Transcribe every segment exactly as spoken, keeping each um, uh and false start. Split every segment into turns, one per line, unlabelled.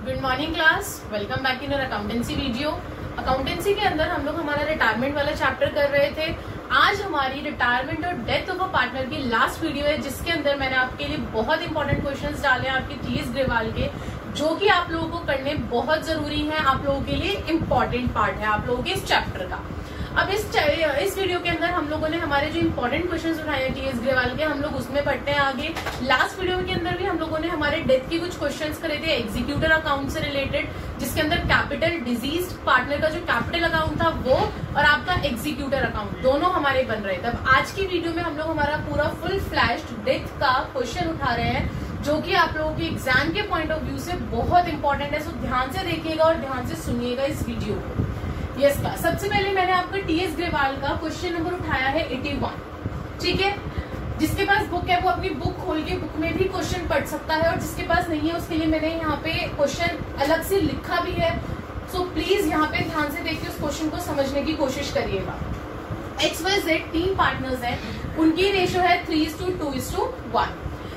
Good morning class, welcome back in accountancy video. Accountancy के अंदर हम लोग हमारा रिटायरमेंट वाला चैप्टर कर रहे थे। आज हमारी रिटायरमेंट और डेथ ऑफ अ पार्टनर की लास्ट वीडियो है, जिसके अंदर मैंने आपके लिए बहुत इंपॉर्टेंट क्वेश्चंस डाले हैं आपके टीएस ग्रेवाल के, जो कि आप लोगों को करने बहुत जरूरी है, आप लोगों के लिए इम्पोर्टेंट पार्ट है आप लोगों के इस चैप्टर का। अब इस इस वीडियो के अंदर हम लोगों ने हमारे जो इंपॉर्टेंट क्वेश्चंस उठाए हैं टीएस ग्रेवाल के, हम लोग उसमें पढ़ते हैं आगे। लास्ट वीडियो के अंदर भी हम लोगों ने हमारे डेथ के कुछ क्वेश्चंस करे थे एग्जीक्यूटर अकाउंट से रिलेटेड, जिसके अंदर कैपिटल डिजीज पार्टनर का जो कैपिटल अकाउंट था वो और आपका एग्जीक्यूटर अकाउंट दोनों हमारे बन रहे थे। अब आज की वीडियो में हम लोग हमारा पूरा फुल फ्लैश्ड डेथ का क्वेश्चन उठा रहे हैं, जो कि आप लोगों के एग्जाम के पॉइंट ऑफ व्यू से बहुत इंपॉर्टेंट है। सो ध्यान से देखिएगा और ध्यान से सुनिएगा इस वीडियो को। यस का सबसे पहले मैंने आपका टीएस ग्रेवाल का क्वेश्चन नंबर उठाया है इक्यासी, ठीक है। जिसके पास बुक है वो अपनी बुक खोल के बुक में भी क्वेश्चन पढ़ सकता है, और जिसके पास नहीं है उसके लिए मैंने यहाँ पे क्वेश्चन अलग से लिखा भी है। सो प्लीज यहाँ पे ध्यान से देखिए, उस क्वेश्चन को समझने की कोशिश करिएगा। एक्स वाई जेड तीन पार्टनर्स हैं, उनकी रेशियो है three is to two two is to.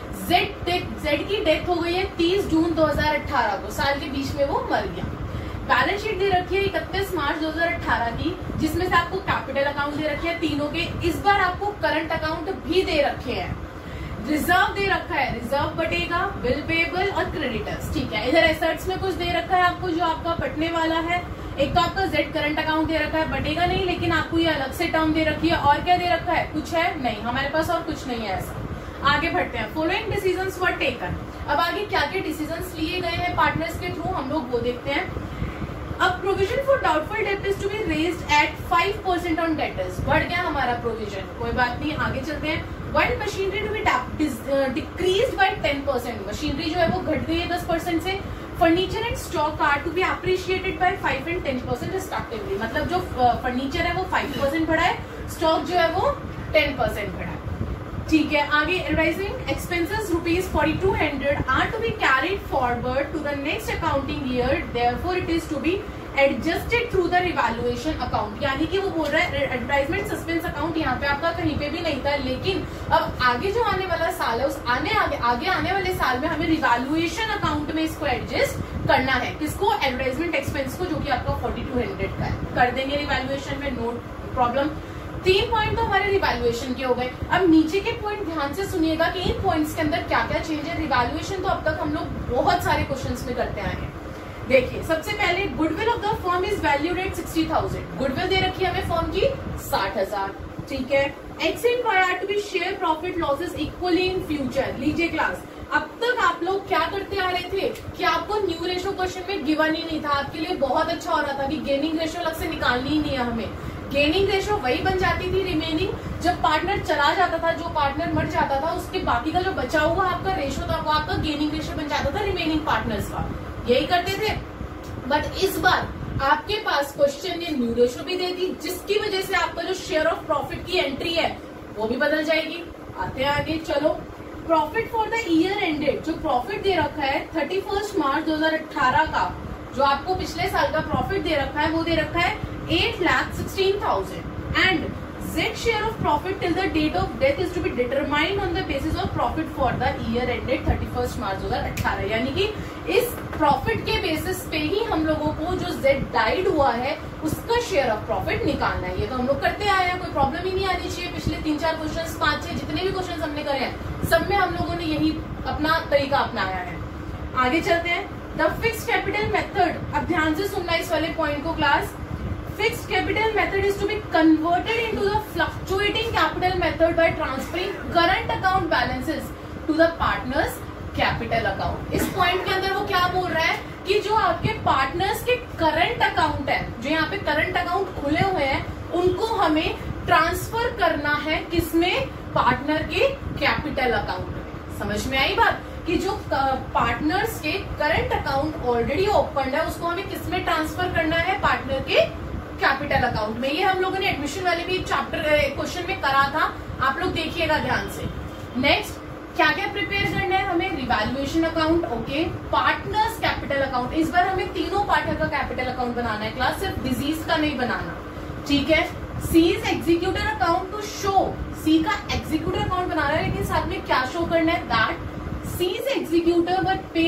Z Z की डेथ हो गई है तीस जून दो हजार अठारह को, साल के बीच में वो मर गया। बैलेंस शीट दे रखी है इकतीस मार्च दो हजार अठारह की, जिसमें से आपको कैपिटल अकाउंट दे रखे हैं तीनों के। इस बार आपको करंट अकाउंट भी दे रखे हैं। रिजर्व दे रखा है, रिजर्व बटेगा, बिल पेबल और क्रेडिटर्स, ठीक है। इधर एसेट्स में कुछ दे रखा है आपको जो आपका बटने वाला है। एक तो आपका जेड करंट अकाउंट दे रखा है, बटेगा नहीं, लेकिन आपको ये अलग से टर्म दे रखी है। और क्या दे रखा है? कुछ है नहीं, हमारे पास और कुछ नहीं है ऐसा। आगे बढ़ते हैं। Following decisions were taken. अब आगे क्या क्या डिसीजंस लिए गए हैं पार्टनर्स के थ्रू, हम लोग वो देखते हैं। अब provision for doubtful debt is to be raised at five percent on debtors. बढ़ गया हमारा प्रोविजन, कोई बात नहीं, आगे चलते हैं। While machinery to be decreased by ten percent, machinery जो है वो घट गई है दस परसेंट से। Furniture and stock are to be appreciated by five and ten percent respectively, मतलब जो फर्नीचर है वो फाइव परसेंट बढ़ा है, स्टॉक जो है वो टेन परसेंट बढ़ा है, ठीक है। आगे advertising expenses rupees forty two hundred are to be carried forward to the next accounting year, therefore it is to be adjusted through the revaluation account. यानी कि वो बोल रहा है एडवर्टाइजमेंट सस्पेंस अकाउंट यहाँ पे आपका कहीं पे भी नहीं था, लेकिन अब आगे जो आने वाला साल है उस आने आगे आगे आने वाले साल में हमें रिवैल्यूएशन अकाउंट में इसको एडजस्ट करना है। किसको? एडवर्टाइजमेंट एक्सपेंस को, जो कि आपका फोर्टी टू हंड्रेड का है। कर देंगे रिवैल्यूएशन में, नो प्रॉब्लम। तीन पॉइंट तो हमारे रिवैल्यूएशन के हो गए। अब नीचे के पॉइंट ध्यान से सुनिएगा कि इन पॉइंट्स के अंदर क्या क्या चेंज है। रिवैल्यूएशन तो अब तक हम लोग बहुत सारे क्वेश्चंस में करते आए हैं। देखिए सबसे पहले goodwill of the firm is valued at sixty thousand. Goodwill दे रखी है हमें फर्म की साठ हजार, ठीक है। X required to be share profit losses equally in future. लीजिए क्लास, अब तक आप लोग क्या करते आ रहे थे कि आपको न्यू रेशो क्वेश्चन में गिवन ही नहीं था। आपके लिए बहुत अच्छा हो रहा था कि गेनिंग रेशो अलग से निकालनी ही नहीं है हमें। गेनिंग रेशो वही बन जाती थी रिमेनिंग, जब पार्टनर चला जाता था, जो पार्टनर मर जाता था, उसके बाकी का जो बचा हुआ आपका रेशो था वो आपका गेनिंग रेशो बन जाता था रिमेनिंग पार्टनर्स का। यही करते थे। बट इस बार आपके पास क्वेश्चन ने न्यू रेशो भी दे दी, जिसकी वजह से आपका जो शेयर ऑफ प्रॉफिट की एंट्री है वो भी बदल जाएगी। आते हैं आगे, चलो। Profit for the year ended, जो प्रॉफिट दे रखा है थर्टी फर्स्ट मार्च दो हजार अठारह का, जो आपको पिछले साल का प्रॉफिट दे रखा है वो दे रखा है eight lakh sixteen thousand. And Z share of profit till the date of death is to be determined on the basis of profit for the year ended thirty first March दो हजार अठारह। यानी कि इस प्रॉफिट के बेसिस पे ही हम लोगों को जो जेड डाइड हुआ है उसका शेयर ऑफ प्रॉफिट निकालना है। ये तो हम लोग करते आए हैं, कोई प्रॉब्लम ही नहीं आनी चाहिए। पिछले तीन चार क्वेश्चन, पांच छह जितने भी क्वेश्चन हमने करे हैं, सब में हम लोगों ने यही अपना तरीका अपनाया है। आगे चलते हैं। द फिक्स्ड कैपिटल मेथड, अब ध्यान से सुनना इस वाले पॉइंट को class. Fixed capital method is to be converted into the fluctuating capital method by transferring current account balances to the partners capital account। इस पॉइंट के अंदर वो क्या बोल रहा है कि जो आपके पार्टनर्स के करंट अकाउंट है, जो यहाँ पे करंट अकाउंट खुले हुए हैं, उनको हमें ट्रांसफर करना है किसमें? पार्टनर के कैपिटल अकाउंट में। समझ में आई बात कि जो पार्टनर्स के करंट अकाउंट ऑलरेडी ओपन है उसको हमें किसमें ट्रांसफर करना है? पार्टनर के कैपिटल अकाउंट में। ये हम लोगों ने एडमिशन वाले भी चैप्टर क्वेश्चन में करा था, आप लोग देखिएगा ध्यान से। नेक्स्ट क्या क्या प्रिपेयर करना है हमें? Revaluation account, okay. Partners capital account, इस बार हमें तीनों पार्टनर का कैपिटल अकाउंट बनाना है क्लास, सिर्फ डिजीज का नहीं बनाना, ठीक है। C's executor account to show, C का एग्जीक्यूटर अकाउंट बनाना है, लेकिन साथ में क्या शो करना है? That C's executor were paid in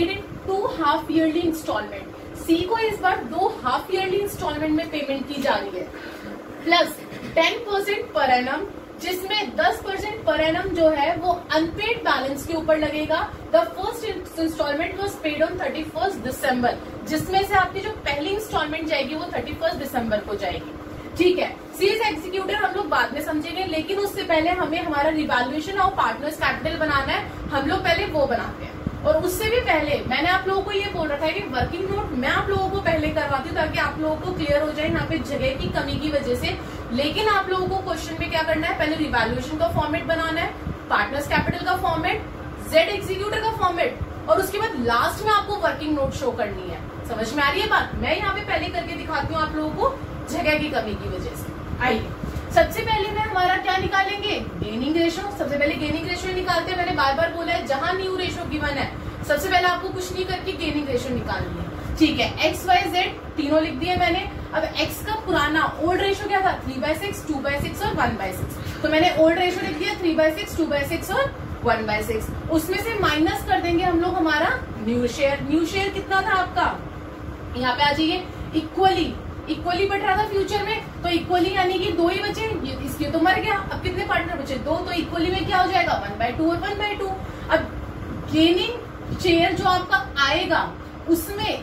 two half yearly installment. C को इस बार दो हाफ ईयरली इंस्टॉलमेंट में पेमेंट की जा रही है, plus ten percent per annum, जिसमें दस परसेंट पर एनम जो है वो अनपेड बैलेंस के ऊपर लगेगा। The first installment was paid on thirty first December, जिसमें से आपकी जो पहली इंस्टॉलमेंट जाएगी वो थर्टी फर्स्ट दिसंबर को जाएगी। ठीक है, सीरीज एग्जीक्यूटर हम लोग बाद में समझेंगे, लेकिन उससे पहले हमें हमारा रिवैल्यूएशन और पार्टनर्स कैपिटल बनाना है, हम लोग पहले वो बनाते हैं। और उससे भी पहले मैंने आप लोगों को ये बोल रखा है कि वर्किंग नोट मैं आप लोगों को पहले करवाती हूँ ताकि आप लोगों को क्लियर हो जाए यहाँ पे जगह की कमी की वजह से। लेकिन आप लोगों को क्वेश्चन में क्या करना है, पहले रिवैल्यूएशन का फॉर्मेट बनाना है, पार्टनर्स कैपिटल का फॉर्मेट, जेड एग्जीक्यूटर का फॉर्मेट, और उसके बाद लास्ट में आपको वर्किंग नोट शो करनी है। समझ में आ रही है बात? मैं यहाँ पे पहले करके दिखाती हूँ आप लोगों को जगह की कमी की वजह से। आइए सबसे पहले मैं हमारा क्या निकालेंगे, गेनिंग रेशो। सबसे पहले गेनिंग रेशो निकालते हैं। मैंने बार बार बोला है जहां न्यू रेशो गिवन है सबसे पहले आपको कुछ नहीं करके गेनिंग रेशो निकालनी है। ठीक है, एक्स वाई जेड तीनों लिख दिए मैंने। अब एक्स का पुराना ओल्ड रेशो क्या था, three by six, two by six और वन बाय सिक्स। तो मैंने ओल्ड रेशो लिख दिया three by six, two by six और वन बाय सिक्स। उसमें से माइनस कर देंगे हम लोग हमारा न्यू शेयर। न्यू शेयर कितना था आपका, यहाँ पे आ जाइए, इक्वली इक्वली बट रहा था फ्यूचर में, तो इक्वली यानी कि दो ही बचे, इसलिए तो मर गया। अब कितने पार्टनर बचे, दो, तो इक्वली में क्या हो जाएगा, वन बाय टू और वन बाय टू। अब गेनिंग शेयर जो आपका आएगा उसमें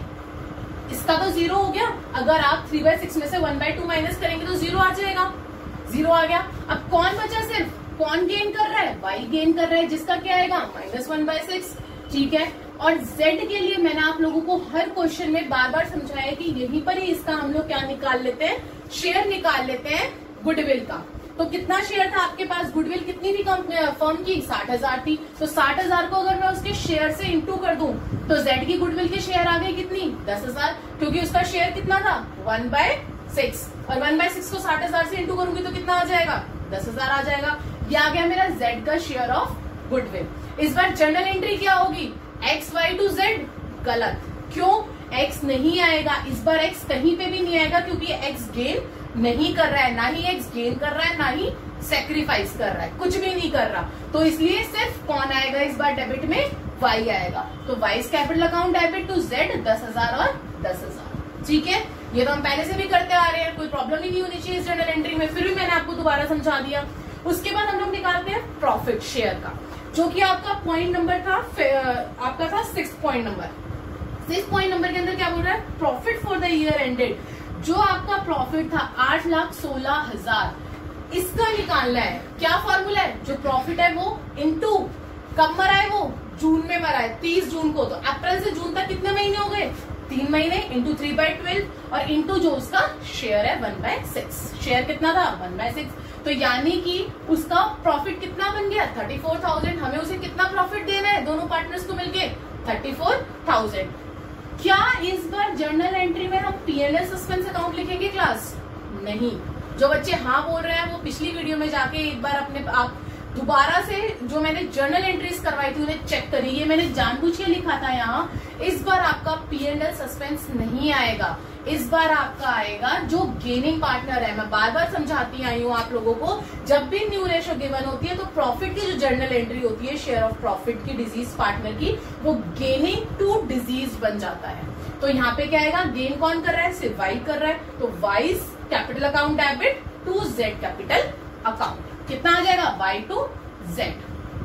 इसका तो जीरो हो गया, अगर आप थ्री बाय सिक्स में से वन बाय टू माइनस करेंगे तो जीरो आ जाएगा, जीरो आ गया। अब कौन बचा, सिर्फ कौन गेन कर रहा है, वाई गेन कर रहा है, जिसका क्या आएगा माइनस वन बाय सिक्स। ठीक है, और z के लिए मैंने आप लोगों को हर क्वेश्चन में बार बार समझाया कि यहीं पर ही इसका हम लोग क्या निकाल लेते हैं, शेयर निकाल लेते हैं गुडविल का। तो कितना शेयर था आपके पास, गुडविल कितनी थी फर्म की, साठ हजार थी। तो साठ हजार को अगर मैं उसके शेयर से इंटू कर दूं तो z की गुडविल के शेयर आ गए कितनी, दस हजार, क्योंकि उसका शेयर कितना था, वन बाय सिक्स, और वन बाय सिक्स को साठ हजार से इंटू करूंगी तो कितना आ जाएगा, दस हजार आ जाएगा। ये आ गया मेरा z का शेयर ऑफ गुडविल। इस बार जर्नल एंट्री क्या होगी, एक्स वाई टू जेड, गलत। क्यों, x नहीं आएगा इस बार, x कहीं पे भी नहीं आएगा क्योंकि x गेन नहीं कर रहा है, ना ही x गेन कर रहा है, ना ही सेक्रीफाइस कर रहा है, कुछ भी नहीं कर रहा। तो इसलिए सिर्फ कौन आएगा इस बार डेबिट में, y आएगा। तो Y's capital account debit to z दस हजार और दस हजार। ठीक है, ये तो हम पहले से भी करते आ रहे हैं, कोई प्रॉब्लम ही नहीं होनी चाहिए इस जर्नल एंट्री में, फिर भी मैंने आपको दोबारा समझा दिया। उसके बाद हम लोग निकालते हैं प्रॉफिट शेयर का, जो कि आपका पॉइंट नंबर था, आपका था six point number. Six point number के अंदर क्या बोल रहा है, profit for the year ended. जो आपका प्रॉफिट था आठ लाख सोलह हजार, इसका निकालना है। क्या फॉर्मूला है, जो प्रॉफिट है वो इनटू कब मरा है, वो जून में मरा है, तीस जून को। तो अप्रैल से जून तक कितने महीने हो गए, तीन महीने, इंटू थ्री बाय ट्वेल्व, और इंटू जो उसका शेयर है वन बाय सिक्स। शेयर कितना था, वन बाय सिक्स। तो यानी कि उसका प्रॉफिट कितना बन गया, थर्टी फोर थाउजेंड। हमें उसे कितना प्रॉफिट देना है दोनों पार्टनर्स को मिलके, थर्टी फोर थाउजेंड। क्या इस बार जर्नल एंट्री में हम पीएनएल सस्पेंस अकाउंट लिखेंगे क्लास, नहीं। जो बच्चे हाँ बोल रहे हैं वो पिछली वीडियो में जाके एक बार अपने आप दोबारा से जो मैंने जर्नल एंट्रीज करवाई थी उन्हें चेक करिए, ये मैंने जानबूझ के लिखा था यहाँ। इस बार आपका पीएनएल सस्पेंस नहीं आएगा, इस बार आपका आएगा जो गेनिंग पार्टनर है। मैं बार बार समझाती आई हूँ आप लोगों को, जब भी न्यू रेशो गिवन होती है तो प्रॉफिट की जो जर्नल एंट्री होती है शेयर ऑफ प्रॉफिट की डिजीज पार्टनर की, वो गेनिंग टू डिजीज बन जाता है। तो यहाँ पे क्या आएगा, गेन कौन कर रहा है, सिर्फ वाई कर रहा है, तो Y's capital account debit to Z capital account. कितना आ जाएगा, वाई टू जेड।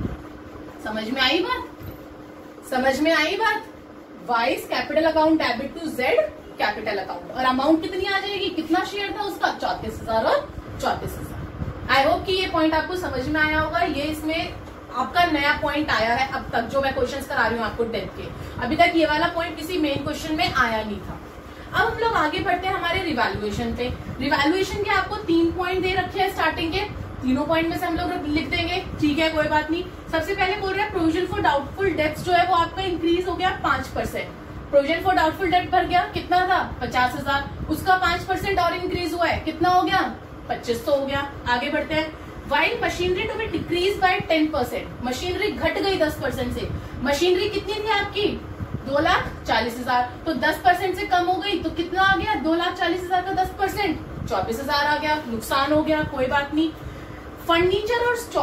समझ में आई बात, समझ में आई बात। Y's capital account debit to Z capital account, और अमाउंट कितनी आ जाएगी, कितना शेयर था उसका, चौतीस हजार और चौतीस हजार। आई होप कि ये पॉइंट आपको समझ में आया होगा। ये इसमें आपका नया पॉइंट आया है अब तक, जो मैं क्वेश्चंस करा रही हूँ आपको डेथ के। अभी तक ये वाला पॉइंट किसी मेन क्वेश्चन में आया नहीं था। अब हम लोग आगे बढ़ते हैं हमारे रिवैल्यूएशन पे। रिवैल्यूएशन के आपको तीन पॉइंट दे रखे हैं स्टार्टिंग के, तीनों पॉइंट में से हम लोग लिख देंगे, ठीक है, कोई बात नहीं। सबसे पहले बोल रहे हैं प्रोविजन फॉर डाउटफुल डेब्ट्स जो है वो आपका इंक्रीज हो गया पांच परसेंट। प्रोविजन फॉर डाउटफुल डेब्ट भर गया, कितना था, पचास हजार, उसका पांच परसेंट और इंक्रीज हुआ है, कितना हो गया, पच्चीस सौ हो गया। आगे बढ़ते हैं। While machinery to be decrease by ten percent, machinery घट गई दस परसेंट से। मशीनरी कितनी थी आपकी, दो लाख चालीस हजार, तो दस परसेंट से कम हो गई, तो कितना आ गया, दो लाख चालीस हजार का दस परसेंट, चौबीस हजार आ गया, नुकसान हो गया, कोई बात नहीं। फर्नीचर और स्टॉक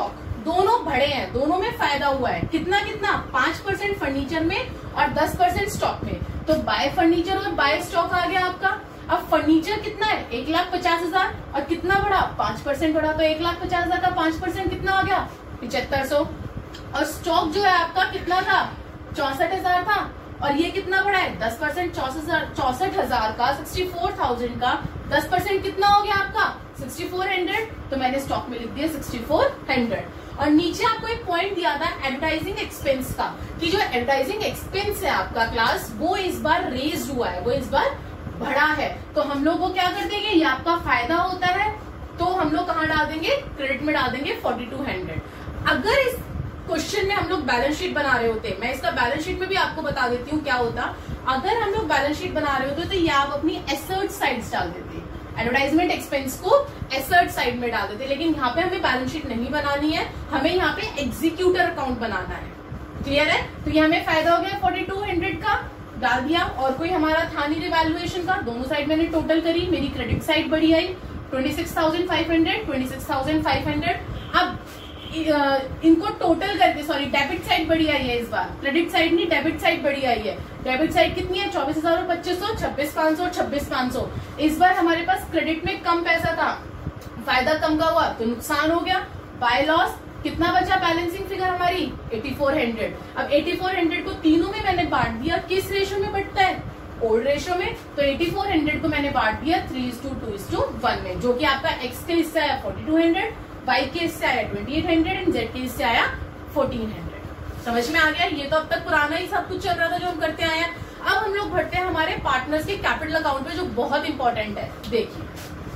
दोनों बढ़े हैं, दोनों में फायदा हुआ है। कितना कितना? पांच परसेंट फर्नीचर में और दस परसेंट स्टॉक में। तो बाय फर्नीचर और बाय स्टॉक आ गया आपका। अब फर्नीचर कितना है? एक लाख पचास हजार और कितना बढ़ा? पांच परसेंट बढ़ा। तो एक लाख पचास हजार का पांच परसेंट कितना आ गया? पिछहत्तर सौ। और स्टॉक जो है आपका कितना था? चौसठ हजार था और ये कितना बढ़ा है? दस परसेंट चौसठ हजार का सिक्सटी फोर थाउजेंड का दस परसेंट कितना हो गया आपका? Sixty four hundred. तो मैंने स्टॉक में लिख दिया सिक्सटी फोर हंड्रेड। और नीचे आपको एक पॉइंट दिया था एडवर्टाइजिंग एक्सपेंस का, कि जो एडवर्टाइजिंग एक्सपेंस है आपका क्लास, वो इस बार रेज हुआ है, वो इस बार बढ़ा है। तो हम लोग वो क्या कर देंगे, ये आपका फायदा होता है तो हम लोग कहाँ डाल देंगे? क्रेडिट में डाल देंगे फोर्टी टू हंड्रेड। अगर इस क्वेश्चन में हम लोग बैलेंस शीट बना रहे होते, मैं इसका बैलेंस शीट में भी आपको बता देती हूँ क्या होता। अगर हम लोग बैलेंस शीट बना रहे होते तो ये आप अपनी एसेट साइड्स डाल देते, एडवर्टाइजमेंट एक्सपेंस को एसेट साइड में डाल देते। लेकिन यहाँ पे हमें बैलेंस शीट नहीं बनानी है, हमें यहाँ पे एग्जीक्यूटर अकाउंट बनाना है। क्लियर है? तो ये हमें फायदा हो गया फोर्टी टू हंड्रेड का, डाल दिया। और कोई हमारा था नहीं रिवैल्यूएशन का, दोनों साइड मैंने टोटल करी, मेरी क्रेडिट साइड बढ़ी आई twenty six thousand five hundred, twenty six thousand five hundred. अब इनको टोटल करके, सॉरी डेबिट साइड बढ़ी आई है इस बार, क्रेडिट साइड नहीं डेबिट साइड बढ़ी आई है। डेबिट साइड कितनी है? चौबीस हजार और पच्चीस सौ, छब्बीस पांच सौ, छब्बीस पांच सौ। इस बार हमारे पास क्रेडिट में कम पैसा था, फायदा कम का हुआ तो नुकसान हो गया। बाय लॉस कितना बचा? बैलेंसिंग फिगर हमारी एटी फोर हंड्रेड। अब एटी फोर हंड्रेड को तीनों में मैंने बांट दिया, किस रेशो में बढ़ता है? ओल्ड रेशो में। तो एटी फोर हंड्रेड को मैंने बांट दिया three is to two two is to one, जो कि आपका एक्स के हिस्सा है फोर्टी टू हंड्रेड, वाई के हिस्से आया twenty eight hundred and Z के हिस्से आया फोर्टीन हंड्रेड। समझ में आ गया? ये तो अब तक पुराना ही सब कुछ चल रहा था जो हम करते आए हैं। अब हम लोग बढ़ते हैं हमारे पार्टनर्स के कैपिटल अकाउंट पे, जो बहुत इंपॉर्टेंट है। देखिए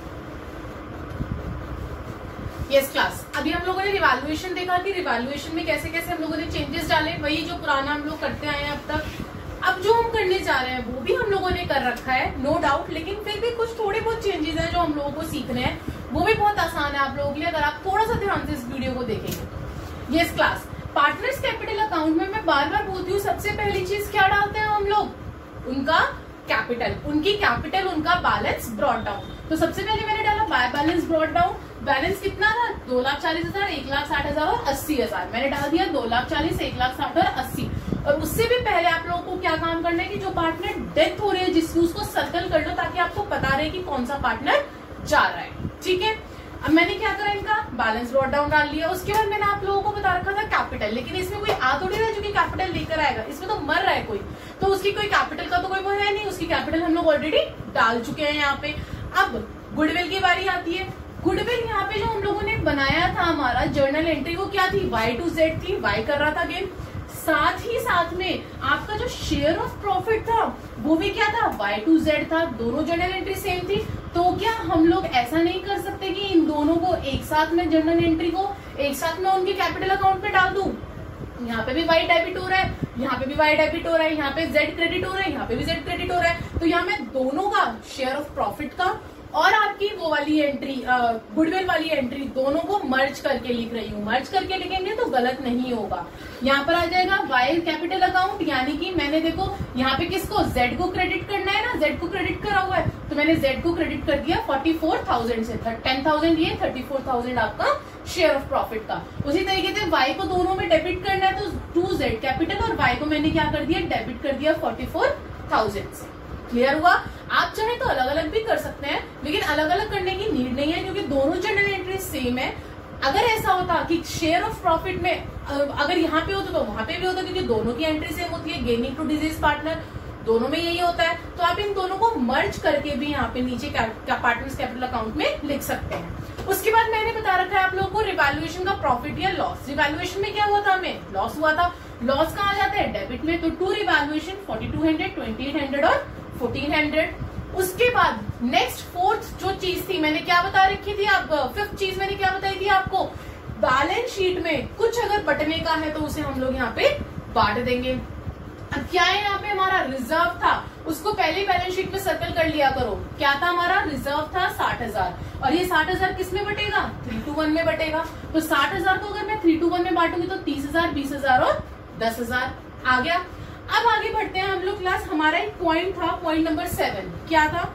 यस क्लास, अभी हम लोगों ने रिवैल्यूएशन देखा कि रिवैल्यूएशन में कैसे कैसे हम लोगों ने चेंजेस डाले, वही जो पुराना हम लोग करते आए हैं अब तक। अब जो हम करने जा रहे हैं वो भी हम लोगों ने कर रखा है, नो डाउट, लेकिन फिर भी कुछ थोड़े बहुत चेंजेस हैं जो हम लोगों को सीखने हैं। वो भी बहुत आसान है आप लोगों के लिए अगर आप थोड़ा सा ध्यान से इस वीडियो को देखेंगे। Yes class, partners capital account में मैं बार बार बोलती हूँ, सबसे पहली चीज क्या डालते हैं हम लोग? उनका कैपिटल, उनकी कैपिटल, उनका बैलेंस ब्रॉट डाउन। तो सबसे पहले मैंने डाला by balance brought down. Balance कितना था? दो लाख चालीस हजार, एक लाख साठ हजार और अस्सी हजार। मैंने डाल दिया दो लाख चालीस, एक लाख साठ और अस्सी। और उससे भी पहले आप लोगों को क्या काम करना है कि जो पार्टनर डेथ हो रही है जिसकी, उसको सर्कल कर लो ताकि आपको पता रहे कि कौन सा पार्टनर जा रहा है। ठीक है, अब मैंने क्या करा, इनका बैलेंस ब्रॉट डाउन डाल लिया। उसके बाद मैंने आप लोगों को बता रखा था कैपिटल, लेकिन इसमें कोई आ थोड़ी रहा जो कि कैपिटल लेकर आएगा, इसमें तो मर रहा है कोई, तो उसकी कोई कैपिटल का तो कोई वो है नहीं, उसकी कैपिटल हम लोग ऑलरेडी डाल चुके हैं यहाँ पे। अब गुडविल की बारी आती है। गुडविल यहाँ पे जो हम लोगों ने बनाया था हमारा जर्नल एंट्री, वो क्या थी? वाई टू जेड थी, वाई कर रहा था गेम। साथ ही साथ में आपका जो शेयर ऑफ प्रॉफिट था वो भी क्या था? वाई टू जेड था। दोनों जर्नल एंट्री सेम थी। तो क्या हम लोग ऐसा नहीं कर सकते कि इन दोनों को एक साथ में, जर्नल एंट्री को एक साथ में उनके कैपिटल अकाउंट में डाल दूं? यहाँ पे भी वाई डेबिट हो रहा है, यहाँ पे भी वाई डेबिट हो रहा है, यहाँ पे जेड क्रेडिट हो रहा है, यहाँ पे भी जेड क्रेडिट हो रहा है। तो यहाँ मैं दोनों का, शेयर ऑफ प्रॉफिट का और आपकी वो वाली एंट्री, गुडविल वाली एंट्री, दोनों को मर्ज करके लिख रही हूँ। मर्ज करके लिखेंगे तो गलत नहीं होगा। यहाँ पर आ जाएगा वाई कैपिटल अकाउंट, यानी कि मैंने देखो यहाँ पे किसको, जेड को क्रेडिट करना है ना, जेड को क्रेडिट करा हुआ है, तो मैंने जेड को क्रेडिट कर दिया फोर्टी फोर थाउजेंड से। टेन थाउजेंड ये, थर्टी फोर थाउजेंड आपका शेयर ऑफ प्रॉफिट का। उसी तरीके से वाई को दोनों में डेबिट करना है तो टू जेड कैपिटल, और वाई को मैंने क्या कर दिया, डेबिट कर दिया फोर्टी फोर थाउजेंड से। क्लियर हुआ? आप चाहे तो अलग अलग भी कर सकते हैं, लेकिन अलग अलग करने की नीड नहीं है क्योंकि दोनों जर्नल एंट्री सेम है। अगर ऐसा होता कि शेयर ऑफ प्रॉफिट में अगर यहाँ पे होता तो वहां पे भी होता, क्योंकि दोनों की एंट्री सेम होती है, गेनिंग टू डिजीज पार्टनर, दोनों में यही होता है। तो आप इन दोनों को मर्ज करके भी यहाँ पे नीचे पार्टनर्स कैपिटल अकाउंट में लिख सकते हैं। उसके बाद मैंने बता रखा है आप लोगों को रिवैल्यूएशन का प्रॉफिट या लॉस। रिवैल्यूएशन में क्या हुआ था, हमें लॉस हुआ था। लॉस कहाँ जाता है? डेबिट में। तो to revaluation forty two hundred, twenty eight hundred और फोर्टीन हंड्रेड। उसके बाद नेक्स्ट फोर्थ जो चीज थी मैंने क्या बता रखी थी, आप फिफ्थ चीज मैंने क्या बताई थी आपको, बैलेंस शीट में कुछ अगर बटने का है तो उसे हम लोग यहाँ पे बांट देंगे। अब क्या है यहाँ पे हमारा रिजर्व था, उसको पहले बैलेंस शीट में सर्कल कर लिया करो। क्या था हमारा रिजर्व था साठ हजार, और ये साठ हजार किस में बटेगा, थ्री टू वन में बटेगा। तो साठ हजार को अगर मैं थ्री टू वन में बांटूंगी तो तीस हजार, बीस हजार और दस हजार आ गया। अब आगे बढ़ते हैं हम लोग क्लास। हमारा एक पॉइंट था, पॉइंट नंबर सेवन क्या था,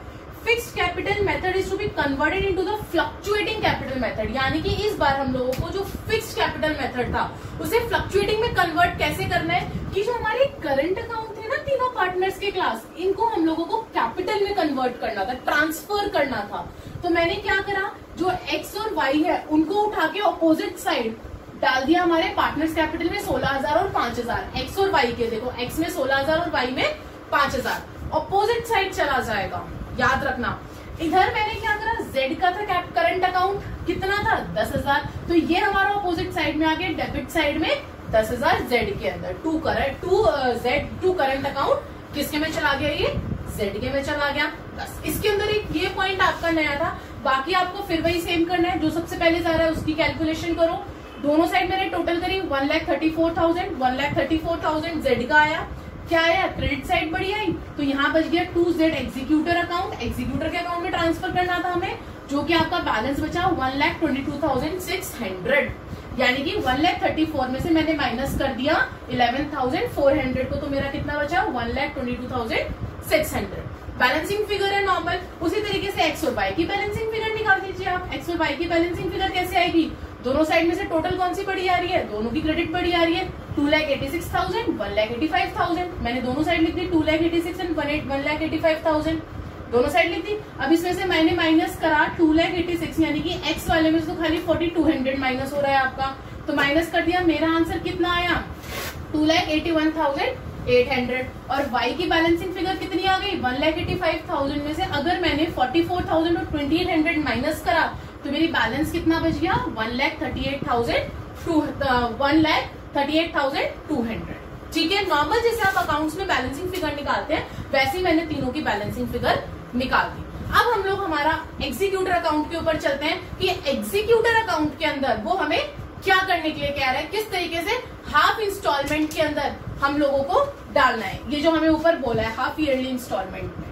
fixed capital method is to be converted into the fluctuating capital method, यानी कि इस बार हम लोगों को जो फिक्स्ड कैपिटल मेथड था उसे फ्लक्चुएटिंग में कन्वर्ट कैसे करना है कि जो हमारे करंट अकाउंट थे ना तीनों पार्टनर्स के क्लास, इनको हम लोगों को कैपिटल में कन्वर्ट करना था, ट्रांसफर करना था। तो मैंने क्या करा, जो एक्स और वाई है उनको उठा के ऑपोजिट साइड डाल दिया हमारे पार्टनर्स कैपिटल में सोलह हजार और पांच हजार। एक्स और वाई के देखो, एक्स में सोलह हजार और वाई में पांच हजार, ऑपोजिट साइड चला जाएगा, याद रखना। इधर मैंने क्या करा, जेड का था करंट अकाउंट, कितना था दस हजार, तो ये हमारा ऑपोजिट साइड में आ गया, डेबिट साइड में दस हजार जेड के अंदर। To current to Z to current account किसके में चला गया, ये जेड के में चला गया। बस इसके अंदर एक ये पॉइंट आपका नया था, बाकी आपको फिर वही सेम करना है। जो सबसे पहले जा रहा है उसकी कैलकुलेशन करो। दोनों साइड मैंने टोटल करी one lakh thirty four thousand one lakh thirty four thousand Z का आया। क्या आया, क्रेडिट साइड बढ़ी आई, तो यहाँ बच गया to Z executor account, executor के अकाउंट में ट्रांसफर करना था हमें, जो कि आपका बैलेंस बचा one lakh twenty two thousand six hundred, यानी कि वन लाख थर्टी फोर में से मैंने माइनस कर दिया इलेवन थाउजेंड फोर हंड्रेड को, तो मेरा कितना बचा one lakh twenty two thousand six hundred. Balancing figure है नॉर्मल। उसी तरीके से एक्स और वाई की बैलेंसिंग फिगर निकाल दीजिए आप। एक्स और वाई की बैलेंसिंग फिगर कैसे आएगी, दोनों साइड में से टोटल कौन सी बड़ी आ रही है, दोनों की क्रेडिट बड़ी आ रही है, two lakh eighty six thousand one lakh eighty five thousand, मैंने दोनों साइड लिख दी two lakh eighty six and one lakh eighty five thousand, दोनों साइड लिख दी। अब इसमें से मैंने माइनस करा टू लाख एटी सिक्स, यानी कि एक्स वाले में से तो खाली फोर्टी टू हंड्रेड माइनस हो रहा है आपका, तो माइनस कर दिया, मेरा आंसर कितना आया two lakh eighty one thousand eight hundred. और वाई की बैलेंसिंग फिगर कितनी आ गई, one lakh eighty five thousand में से अगर मैंने फोर्टी फोर थाउजेंड और ट्वेंटी एट हंड्रेड माइनस करा तो मेरी बैलेंस कितना बच गया, one lakh thirty eight thousand two one lakh thirty eight thousand two hundred. ठीक है, नॉर्मल जैसे आप अकाउंट्स में बैलेंसिंग फिगर निकालते हैं वैसे ही मैंने तीनों की बैलेंसिंग फिगर निकाल दी। अब हम लोग हमारा एग्जीक्यूटर अकाउंट के ऊपर चलते हैं कि एग्जीक्यूटर अकाउंट के अंदर वो हमें क्या करने के लिए कह रहा है, किस तरीके से हाफ इंस्टॉलमेंट के अंदर हम लोगों को डालना है, ये जो हमें ऊपर बोला है हाफ ईयरली इंस्टॉलमेंट में।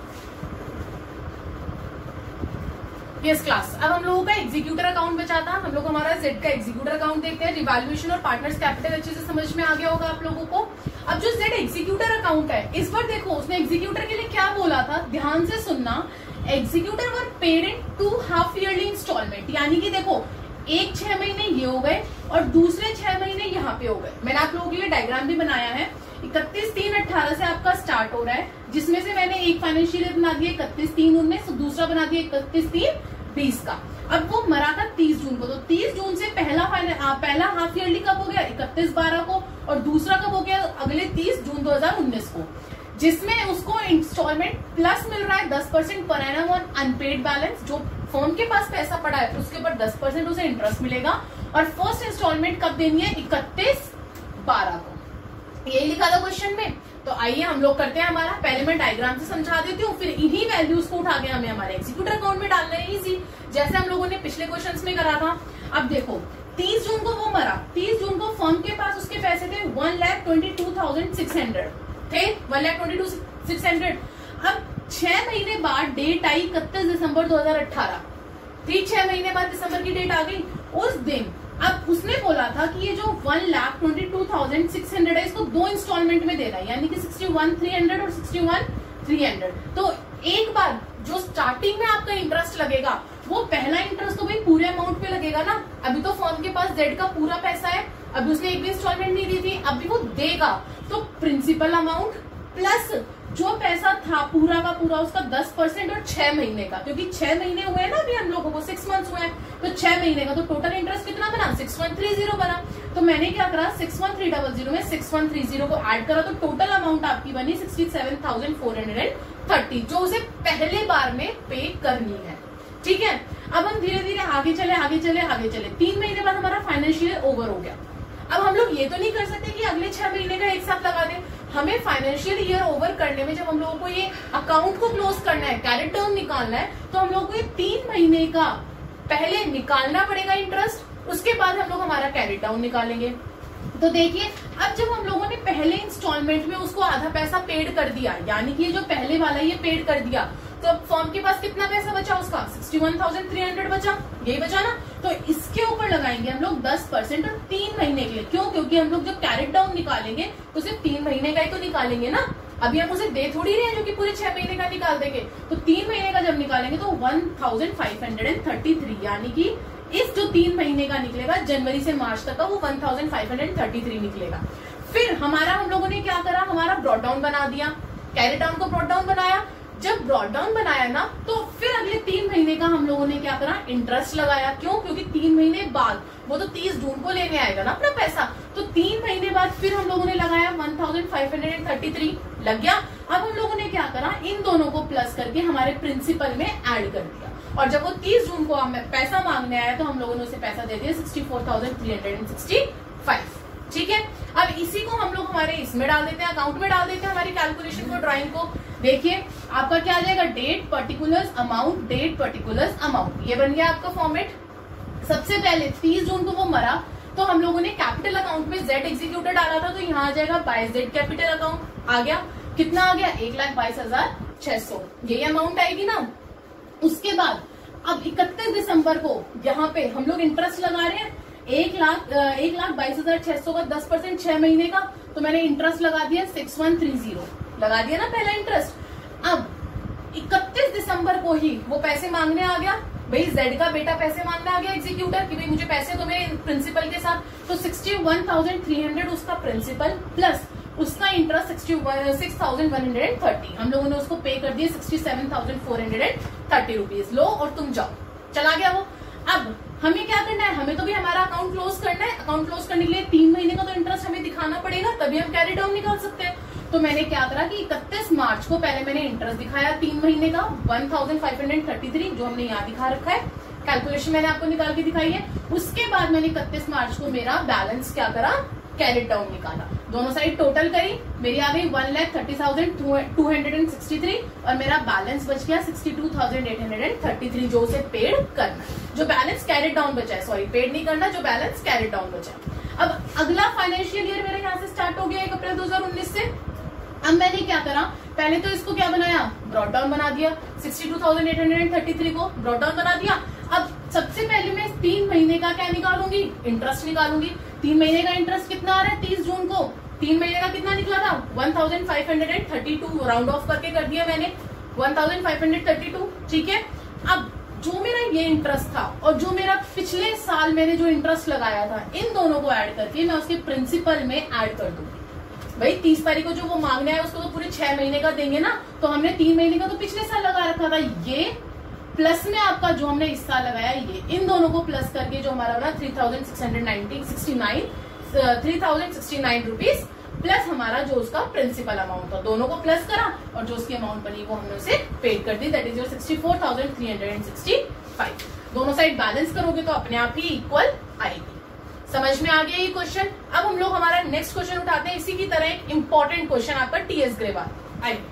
यस क्लास, अब हम लोगों का एग्जीक्यूटर अकाउंट बचा था, हम लोग हमारा जेड का एग्जीक्यूटर अकाउंट देखते हैं। रिवैल्यूएशन और पार्टनर्स कैपिटल अच्छे से समझ में आ गया होगा आप लोगों को। अब जो जेड एग्जीक्यूटर अकाउंट है, इस बार देखो उसने एग्जीक्यूटर के लिए क्या बोला था, ध्यान से सुनना। Executor were paid in two half yearly installment, यानी कि देखो एक छह महीने ये हो गए और दूसरे छह महीने यहाँ पे हो गए। मैंने आप लोगों के लिए डायग्राम भी बनाया है। इकतीस तीन अट्ठारह से आपका स्टार्ट हो रहा है, जिसमें से मैंने एक फाइनेंशियल ईयर बना दिया इकतीस तीन उन्नीस, दूसरा बना दिया इकतीस तीन बीस का। अब वो मरा था तीस जून को, तो तीस जून से पहला आ, पहला हाफ ईयरली कब हो गया, इकतीस बारह को, और दूसरा कब हो गया, अगले तीस जून दो हजार उन्नीस को, जिसमें उसको इंस्टॉलमेंट प्लस मिल रहा है दस percent per annum on unpaid balance. जो फर्म के पास पैसा पड़ा है उसके ऊपर दस परसेंट उसे इंटरेस्ट मिलेगा, और फर्स्ट इंस्टॉलमेंट कब देनी है, इकतीस बारह को। यही लिखा था क्वेश्चन में। तो आइए हम लोग करते हैं हमारा, पहले मैं डायग्राम से समझा देती हूँ, फिर इन्हीं वैल्यूज को उठा के हमें हमारे एग्जीक्यूटर अकाउंट में डालना है, इजी, जैसे हम लोगों ने पिछले क्वेश्चंस में करा था। अब देखो तीस जून को वो मरा, तीस जून को फर्म के पास उसके पैसे थे one lakh twenty two thousand six hundred थे, one lakh twenty two six hundred. अब छह महीने बाद डेट आई इकतीस दिसंबर दो हजार अठारह, ठीक छह महीने बाद दिसंबर की डेट आ गई। उस दिन अब उसने बोला था कि ये जो one lakh twenty two thousand six hundred है इसको दो इंस्टॉलमेंट में देना है, यानी कि सिक्सटी वन थ्री हंड्रेड और सिक्सटी वन थ्री हंड्रेड। तो एक बार जो स्टार्टिंग में आपका इंटरेस्ट लगेगा वो पहला इंटरेस्ट तो भाई पूरे अमाउंट पे लगेगा ना। अभी तो फर्म के पास जेड का पूरा पैसा है, अभी उसने एक भी इंस्टॉलमेंट नहीं दी थी, अभी वो देगा, तो प्रिंसिपल अमाउंट प्लस जो पैसा था पूरा का पूरा उसका दस परसेंट और छह महीने का, क्योंकि छह महीने हुए ना अभी हम लोगों को, सिक्स मंथ्स हुए हैं, तो छह महीने का, तो टोटल इंटरेस्ट कितना बना, सिक्स वन थ्री जीरो बना। तो मैंने क्या करा, six one three double zero में सिक्स वन थ्री जीरो को ऐड करा, तो टोटल अमाउंट आपकी बनी sixty seven thousand four hundred and thirty, जो उसे पहले बार में पे करनी है। ठीक है, अब हम धीरे धीरे आगे चले आगे चले आगे चले तीन महीने बाद हमारा फाइनेंशियल ईयर ओवर हो गया। अब हम लोग ये तो नहीं कर सकते कि अगले छह महीने का एक साथ लगा दें, हमें फाइनेंशियल ईयर ओवर करने में जब हम लोगों को ये अकाउंट को क्लोज करना है, कैरेट टर्म निकालना है, तो हम लोगों को ये तीन महीने का पहले निकालना पड़ेगा इंटरेस्ट, उसके बाद हम लोग हमारा कैरेट डाउन निकालेंगे। तो देखिए अब जब हम लोगों ने पहले इंस्टॉलमेंट में उसको आधा पैसा पेड कर दिया, यानी कि ये जो पहले वाला ये पेड कर दिया, तो अब फर्म के पास कितना पैसा बचा, उसका sixty one thousand three hundred बचा, यही बचा ना। तो इसके ऊपर लगाएंगे हम लोग दस परसेंट और तीन महीने के लिए, क्यों, क्योंकि हम लोग जब कैरेट डाउन निकालेंगे तो सिर्फ तीन महीने का ही तो निकालेंगे ना, अभी हम उसे दे थोड़ी रहे हैं जो कि पूरे छह महीने का निकाल देंगे। तो तीन महीने का जब निकालेंगे तो one thousand five hundred thirty three, यानी कि इस जो तीन महीने का निकलेगा जनवरी से मार्च तक का, वो one thousand five hundred thirty three निकलेगा। फिर हमारा हम लोगों ने क्या करा, हमारा ब्रॉड डाउन बना दिया, कैरी डाउन को ब्रॉड डाउन बनाया। जब ब्रॉड डाउन बनाया ना, तो फिर अगले तीन महीने का हम लोगों ने क्या करा, इंटरेस्ट लगाया। क्यों? क्योंकि तीन महीने बाद वो तो तीस जून को लेने आएगा ना अपना पैसा, तो तीन महीने बाद फिर हम लोगों ने लगाया one thousand five hundred thirty three लग गया। अब हम लोगों ने क्या करा, इन दोनों को प्लस करके हमारे प्रिंसिपल में ऐड कर दिया, और जब वो तीस जून को हमें पैसा मांगने आया तो हम लोगों ने उसे पैसा दे दिया sixty four thousand three hundred sixty five. ठीक है, अब इसी को हम लोग हमारे इसमें डाल देते हैं, अकाउंट में डाल देते हैं हमारी कैलकुलेशन को, ड्राइंग को। देखिए आपका क्या आ जाएगा, date particulars amount, date particulars amount, ये बन गया आपका फॉर्मेट। सबसे पहले तीस जून को वो मरा तो हम लोगों ने कैपिटल अकाउंट में जेड एग्जीक्यूटर डाला था, तो यहाँ आ जाएगा बाय जेड कैपिटल अकाउंट। आ गया, कितना आ गया, एक लाख बाईस हजार छह सौ, ये अमाउंट आएगी ना। उसके बाद अब इकतीस दिसंबर को यहाँ पे हम लोग इंटरेस्ट लगा रहे हैं, एक लाख एक लाख बाईस हजार छह सौ का दस परसेंट छह महीने का, तो मैंने इंटरेस्ट लगा दिया सिक्स वन थ्री जीरो, लगा दिया ना पहला इंटरेस्ट। अब इकतीस दिसंबर को ही वो पैसे मांगने आ गया, भाई जेड का बेटा पैसे मांगने आ गया एग्जीक्यूटर कि भाई मुझे पैसे दो मेरे प्रिंसिपल के साथ, तो sixty one thousand three hundred उसका प्रिंसिपल प्लस उसका interest sixty six thousand one hundred thirty, हम लोगों ने उसको पे कर दिया sixty seven thousand four hundred thirty rupees. लो और तुम जाओ, चला गया वो। अब हमें क्या करना है, हमें तो भी हमारा अकाउंट क्लोज करना है। अकाउंट क्लोज करने के लिए तीन महीने का तो इंटरेस्ट हमें दिखाना पड़ेगा, तभी हम कैरी डाउन निकाल सकते हैं। तो मैंने क्या करा कि इकतीस मार्च को पहले मैंने इंटरेस्ट दिखाया तीन महीने का one thousand five hundred thirty three, जो हमने यहाँ दिखा रखा है, कैलकुलेशन मैंने आपको निकाल के दिखाई है। उसके बाद मैंने इकतीस मार्च को मेरा बैलेंस क्या करा, कैरी डाउन निकाला, दोनों साइड टोटल करी, मेरी आ गई one lakh thirty thousand two hundred and sixty three, और मेरा बैलेंस बच गया sixty two thousand eight hundred and thirty three, जो उसे पेड करना है, जो बैलेंस कैरी डाउन बचा है, सॉरी पेड नहीं करना, जो बैलेंस कैरी डाउन बचा है। अब अगला फाइनेंशियल ईयर मेरा यहाँ से स्टार्ट हो गया एक अप्रैल दो हजार उन्नीस से। अब मैंने क्या करा, पहले तो इसको क्या बनाया, ब्रॉड डाउन बना दिया, sixty two thousand eight hundred and thirty three को ब्रॉड डाउन बना दिया। अब सबसे पहले मैं तीन महीने का क्या निकालूंगी, इंटरेस्ट निकालूंगी। तीन महीने का इंटरेस्ट कितना आ रहा है तीस जून को, तीन महीने का कितना निकला था one thousand five hundred and thirty two, round off करके कर दिया मैंने one thousand five hundred thirty two. ठीक है, अब जो मेरा ये इंटरेस्ट था और जो मेरा पिछले साल मैंने जो इंटरेस्ट लगाया था, इन दोनों को ऐड करके मैं उसके प्रिंसिपल में ऐड कर दूंगी। भाई तीस तारीख को जो वो मांगने आया उसको तो पूरे छह महीने का देंगे ना, तो हमने तीन महीने का तो पिछले साल लगा रखा था, ये प्लस में आपका जो हमने इस साल लगाया, ये इन दोनों को प्लस करके जो हमारा बना three thousand six hundred ninety sixty nine three thousand sixty nine rupees plus हमारा जो उसका प्रिंसिपल अमाउंट था, दोनों को प्लस करा और जो उसकी अमाउंट बनी वो हमने उसे पेड कर दी, that is your sixty four thousand three hundred and sixty five. दोनों साइड बैलेंस करोगे तो अपने आप ही इक्वल आएगी। समझ में आ गया ये क्वेश्चन। अब हम लोग हमारा नेक्स्ट क्वेश्चन उठाते हैं, इसी की तरह एक इंपॉर्टेंट क्वेश्चन आपका टीएस ग्रेवाल। आइए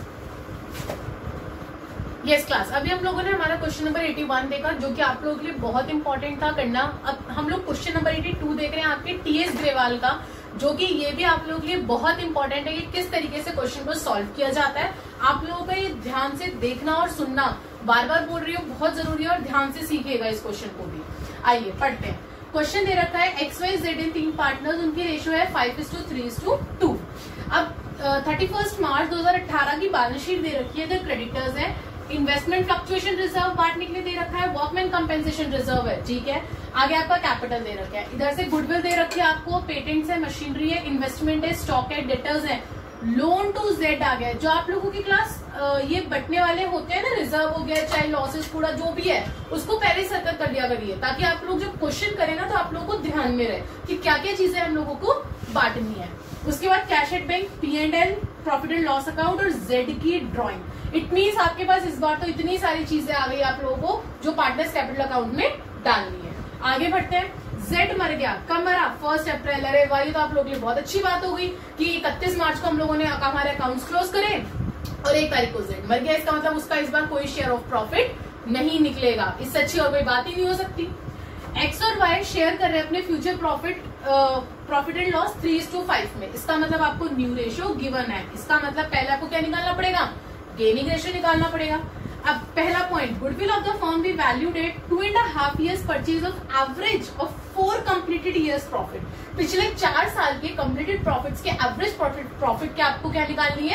यस क्लास, अभी हम लोगों ने हमारा क्वेश्चन नंबर इक्यासी देखा, जो कि आप लोगों के लिए बहुत इंपॉर्टेंट था करना। अब हम लोग क्वेश्चन नंबर बयासी देख रहे हैं आपके टीएस ग्रेवाल का, जो कि ये भी आप लोगों के लिए बहुत इंपॉर्टेंट है कि किस तरीके से क्वेश्चन को सॉल्व किया जाता है। आप लोगों का ये ध्यान से देखना और सुनना, बार बार बोल रही हूँ, बहुत जरूरी है और ध्यान से सीखिएगा इस क्वेश्चन को भी। आइए पढ़ते हैं। क्वेश्चन दे रखा है एक्स वाई जेड इन तीन पार्टनर्स, उनकी रेशियो है five is to three is to two. अब थर्टी फर्स्ट मार्च दो हजार अठारह की बैलेंस शीट दे रखी है, इधर क्रेडिटर्स है, इन्वेस्टमेंट फ्लक्चुएशन रिजर्व बांटने के लिए दे रखा है, वर्कमैन कंपेंसेशन रिजर्व है, ठीक है। आगे आपका कैपिटल दे रखा है, इधर से गुडविल दे रखी है आपको, पेटेंट्स है, मशीनरी है, इन्वेस्टमेंट है, स्टॉक है, डेटर्स है, लोन टू जेड आ गया। जो आप लोगों की क्लास ये बटने वाले होते हैं ना, रिजर्व हो गया चाहे लॉसेस पूरा जो भी है, उसको पहले ही सर्कल कर दिया करिए, ताकि आप लोग जब क्वेश्चन करें ना तो आप लोगों को ध्यान में रहे कि क्या क्या चीजें हम लोगों को बांटनी है। उसके बाद cash at bank, P and L, profit and loss account और जेड की ड्रॉइंग। इट मीन्स आपके पास इस बार तो इतनी सारी चीजें आ गई आप लोगों को जो पार्टनर्स कैपिटल अकाउंट में डालनी है। आगे बढ़ते हैं। जेड मर गया, कब मरा, फर्स्ट अप्रैल। अरे वाली तो आप लोगों के लिए बहुत अच्छी बात हो गई कि इकतीस मार्च को हम लोगों ने हमारे अकाउंट्स क्लोज करे और एक तारीख को जेड मर गया, इसका मतलब उसका इस बार कोई शेयर ऑफ प्रॉफिट नहीं निकलेगा। इससे अच्छी और कोई बात ही नहीं हो सकती। एक्स और वाई शेयर कर रहे हैं अपने future profit profit and loss three is to five में, इसका मतलब आपको न्यू रेशियो गिवन है। इसका मतलब पहले आपको क्या निकालना पड़ेगा, गेनिंग रेशियो निकालना पड़ेगा। अब पहला point, goodwill of the firm be valued at two and half years purchase of average of four completed years profit. पिछले चार साल के कंप्लीटेड प्रॉफिट्स के एवरेज प्रॉफिट प्रॉफिट के आपको क्या निकालनी है,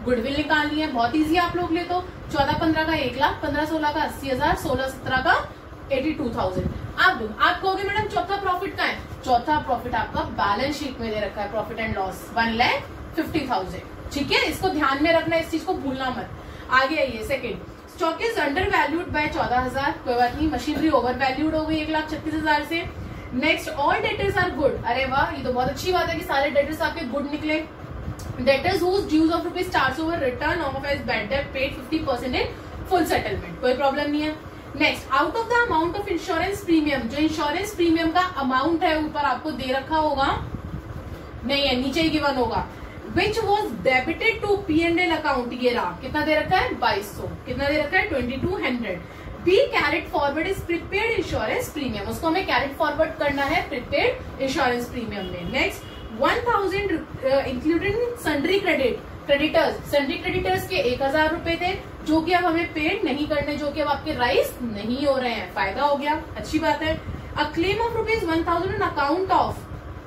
गुडविल निकालनी है, बहुत इजी आप लोग ले तो चौदह पंद्रह का एक लाख, पंद्रह सोलह का अस्सी हजार, सोलह सत्रह का एटी टू थाउजेंड। अब आप कहोगे मैडम चौथा प्रॉफिट का है, चौथा प्रॉफिट आपका बैलेंस शीट में दे रखा है, profit and loss one lakh fifty thousand. ठीक है, इसको ध्यान में रखना, इस चीज को भूलना मत। आगे आइए second, stock is under valued by चौदह हजार, कोई बात नहीं, मशीनरी ओवर वैल्यूड हो गई एक लाख छत्तीस हजार से। Next, all debtors are good, अरे वाह ये तो बहुत अच्छी बात है कि सारे डेटर्स आपके गुड निकले। Debtors whose dues of rupees charge over written off as bad debt paid fifty percent in full settlement, कोई प्रॉब्लम नहीं है। Next, out of the amount of insurance premium, जो इंश्योरेंस प्रीमियम का amount है ऊपर आपको दे रखा होगा, नहीं है नीचे ही गिवन होगा, which was debited to P and L account, ये रहा, कितना दे रखा है बाईस सौ, कितना दे रखा है twenty two hundred. Be carried forward is prepaid insurance premium, उसको हमें कैरेट फॉरवर्ड करना है प्रीपेड इंश्योरेंस प्रीमियम में। Next, one thousand included sundry credit creditors, sundry creditors के एक हजार रुपए थे जो कि अब हमें पेड नहीं करने, जो कि अब आपके राइज नहीं हो रहे हैं, फायदा हो गया, अच्छी बात है। A claim of rupees one thousand on account of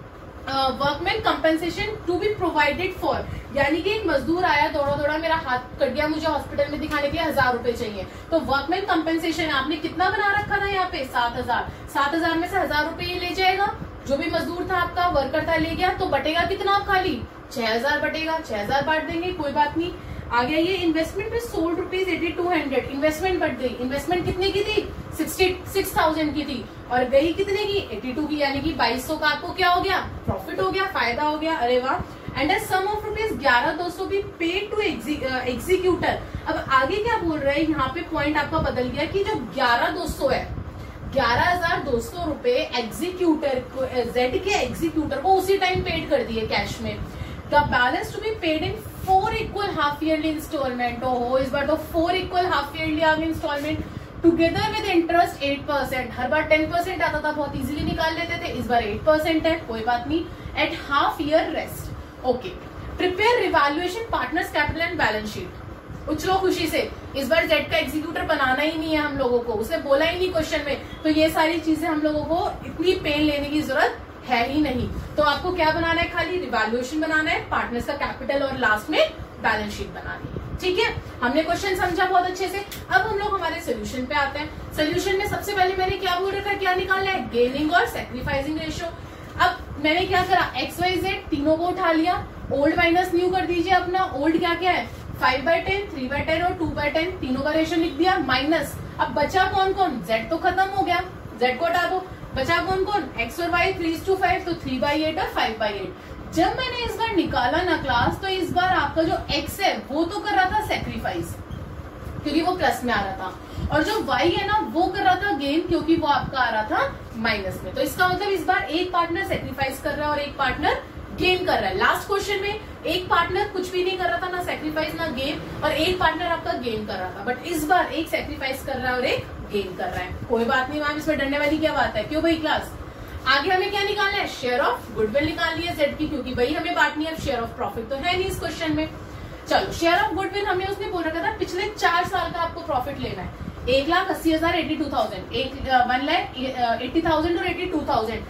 workman compensation to be provided for, यानी कि एक मजदूर आया दौड़ा दौड़ा मेरा हाथ कट गया, मुझे हॉस्पिटल में दिखाने के लिए हजार रुपए चाहिए, तो वर्कमैन कंपेंसेशन आपने कितना बना रखा था यहाँ पे सात हजार, सात हजार में से हजार रुपए ये ले जाएगा, जो भी मजदूर था आपका वर्कर था ले गया, तो बटेगा कितना खाली छह हजार बटेगा, छह हजार बांट देंगे, कोई बात नहीं। आ गया ये इन्वेस्टमेंट में sold rupees eighty two hundred, investment बढ़ गई, इन्वेस्टमेंट कितने की थी सिक्सटी सिक्स थाउजेंड की थी और गई कितने की एटी टू की, यानी कि बाईस सौ का आपको क्या हो गया प्रॉफिट हो गया, फायदा हो गया, अरे वाह। एंड सम ऑफ रुपीज ग्यारह दो सौ भी पेड टू एग्जीक्यूटर। अब आगे क्या बोल रहे हैं यहाँ पे, पॉइंट आपका बदल गया कि जो ग्यारह दो सौ है, ग्यारह हजार दो सौ रुपए एग्जीक्यूटर को, जेड के एग्जीक्यूटर को उसी टाइम पेड कर दिए कैश में। The balance to be paid in four equal half yearly installment, ओहो इस बार तो फोर इक्वल हाफ ईयरली आ गई installment, together with interest at percent. हर बार टेन परसेंट आता था, बहुत इजीली निकाल लेते थे, इस बार एट परसेंट है, कोई बात नहीं। At half year rest, okay. Prepare revaluation partners capital and balance sheet, उछलो खुशी से, इस बार जेड का एग्जीक्यूटर बनाना ही नहीं है हम लोगों को, उसने बोला ही नहीं क्वेश्चन में, तो ये सारी चीजें हम लोगों को इतनी पेन लेने की जरूरत है ही नहीं। तो आपको क्या बनाना है, खाली रिवैल्यूएशन बनाना है, पार्टनर्स का कैपिटल और लास्ट में बैलेंस शीट बनानी है। ठीक है, हमने क्वेश्चन समझा बहुत अच्छे से। अब हम लोग हमारे सोल्यूशन पे आते हैं। सोल्यूशन में सबसे पहले मैंने क्या बोल रखा है, क्या निकालना है, गेनिंग और सैक्रिफाइसिंग रेशियो। अब मैंने क्या करा, एक्स वाई जेड तीनों को उठा लिया, ओल्ड माइनस न्यू कर दीजिए अपना। ओल्ड क्या क्या है, five by ten, three by ten और टू बाई टेन, तीनों का रेशियो लिख दिया, माइनस। अब बचा कौन कौन, जेड तो खत्म हो गया, जेड को हटा दो, बचा कौन कौन, एक्स और वाई, थ्री टू फाइव, तो थ्री बाई एट और फाइव बाई एट। जब मैंने इस बार निकाला ना क्लास, तो इस बार आपका जो एक्स है वो तो कर रहा था सेक्रीफाइस क्योंकि वो प्लस में आ रहा था, और जो वाई है ना वो कर रहा था गेन क्योंकि वो आपका आ रहा था माइनस में। तो इसका मतलब इस बार एक पार्टनर सेक्रीफाइस कर रहा है और एक पार्टनर गेन कर रहा है। लास्ट क्वेश्चन में एक पार्टनर कुछ भी नहीं कर रहा था, ना सेक्रीफाइस ना गेन, और एक पार्टनर आपका गेन कर रहा था। बट इस बार एक सेक्रीफाइस कर रहा है और एक गेन कर रहा है। कोई बात नहीं मैम, इसमें डरने वाली क्या बात है, क्यों भाई क्लास। आगे हमें क्या निकालना है, शेयर ऑफ गुडविल निकालनी है जेड की, क्योंकि वही हमें बांटनी है। शेयर ऑफ प्रॉफिट तो है नहीं इस क्वेश्चन में। चलो शेयर ऑफ गुडविल हमने उसने बोल रखा था पिछले चार साल का आपको प्रॉफिट लेना है, एक लाख अस्सी हजार एटी टू थाउजेंड, एक वन लाख एट्टी थाउजेंड और एटी टू थाउजेंड।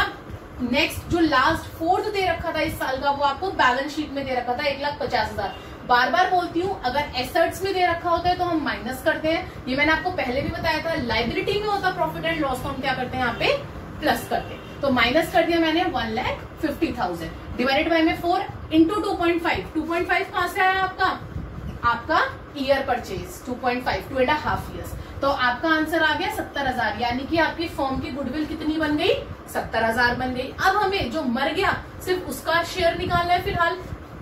अब नेक्स्ट जो लास्ट फोर्थ दे रखा था इस साल का, वो आपको बैलेंस शीट में दे रखा था एक लाख पचास हजार। बार बार बोलती हूँ, अगर एसेट्स में दे रखा होता है तो हम माइनस करते हैं, ये मैंने आपको पहले भी बताया था। लाइबिलिटी में होता प्रॉफिट एंड लॉस तो हम क्या करते हैं यहाँ पे प्लस करते हैं। तो माइनस कर दिया मैंने one lakh fifty thousand divided by में four into two point five. Two point five कहां से आया आपका, आपका year purchase two point five, two and half years. तो आपका आंसर आ गया सत्तर हजार, यानी कि आपकी फर्म की गुडविल कितनी बन गई, सत्तर हजार बन गई। अब हमें जो मर गया सिर्फ उसका शेयर निकालना है। फिलहाल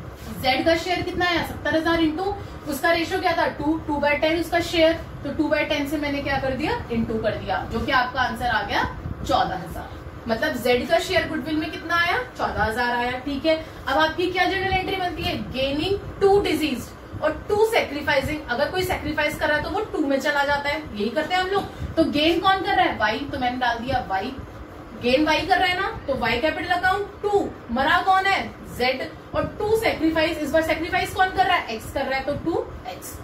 जेड का शेयर कितना आया, सत्तर हजार इंटू उसका रेशियो क्या था, टू टू बाय टेन उसका शेयर, तो टू बाय टेन से मैंने क्या कर दिया, इंटू कर दिया, जो कि आपका आंसर आ गया चौदह हजार। मतलब जेड का शेयर गुडविल में कितना आया, चौदह हजार आया। ठीक है, अब आपकी क्या जनरल एंट्री बनती है, गेनिंग टू डिजीज और टू सेक्रीफाइसिंग। अगर कोई सेक्रीफाइस कर रहा है तो वो टू में चला जाता है, यही करते हैं हम लोग। तो गेन कौन कर रहा है, वाई, तो मैंने डाल दिया वाई, गेन वाई कर रहा है ना, तो वाई कैपिटल अकाउंट टू, मरा कौन है जेड, और टू सेक्रीफाइस, इस बार सेक्रीफाइस कौन कर रहा है, एक्स कर रहा है, तो टू एक्स।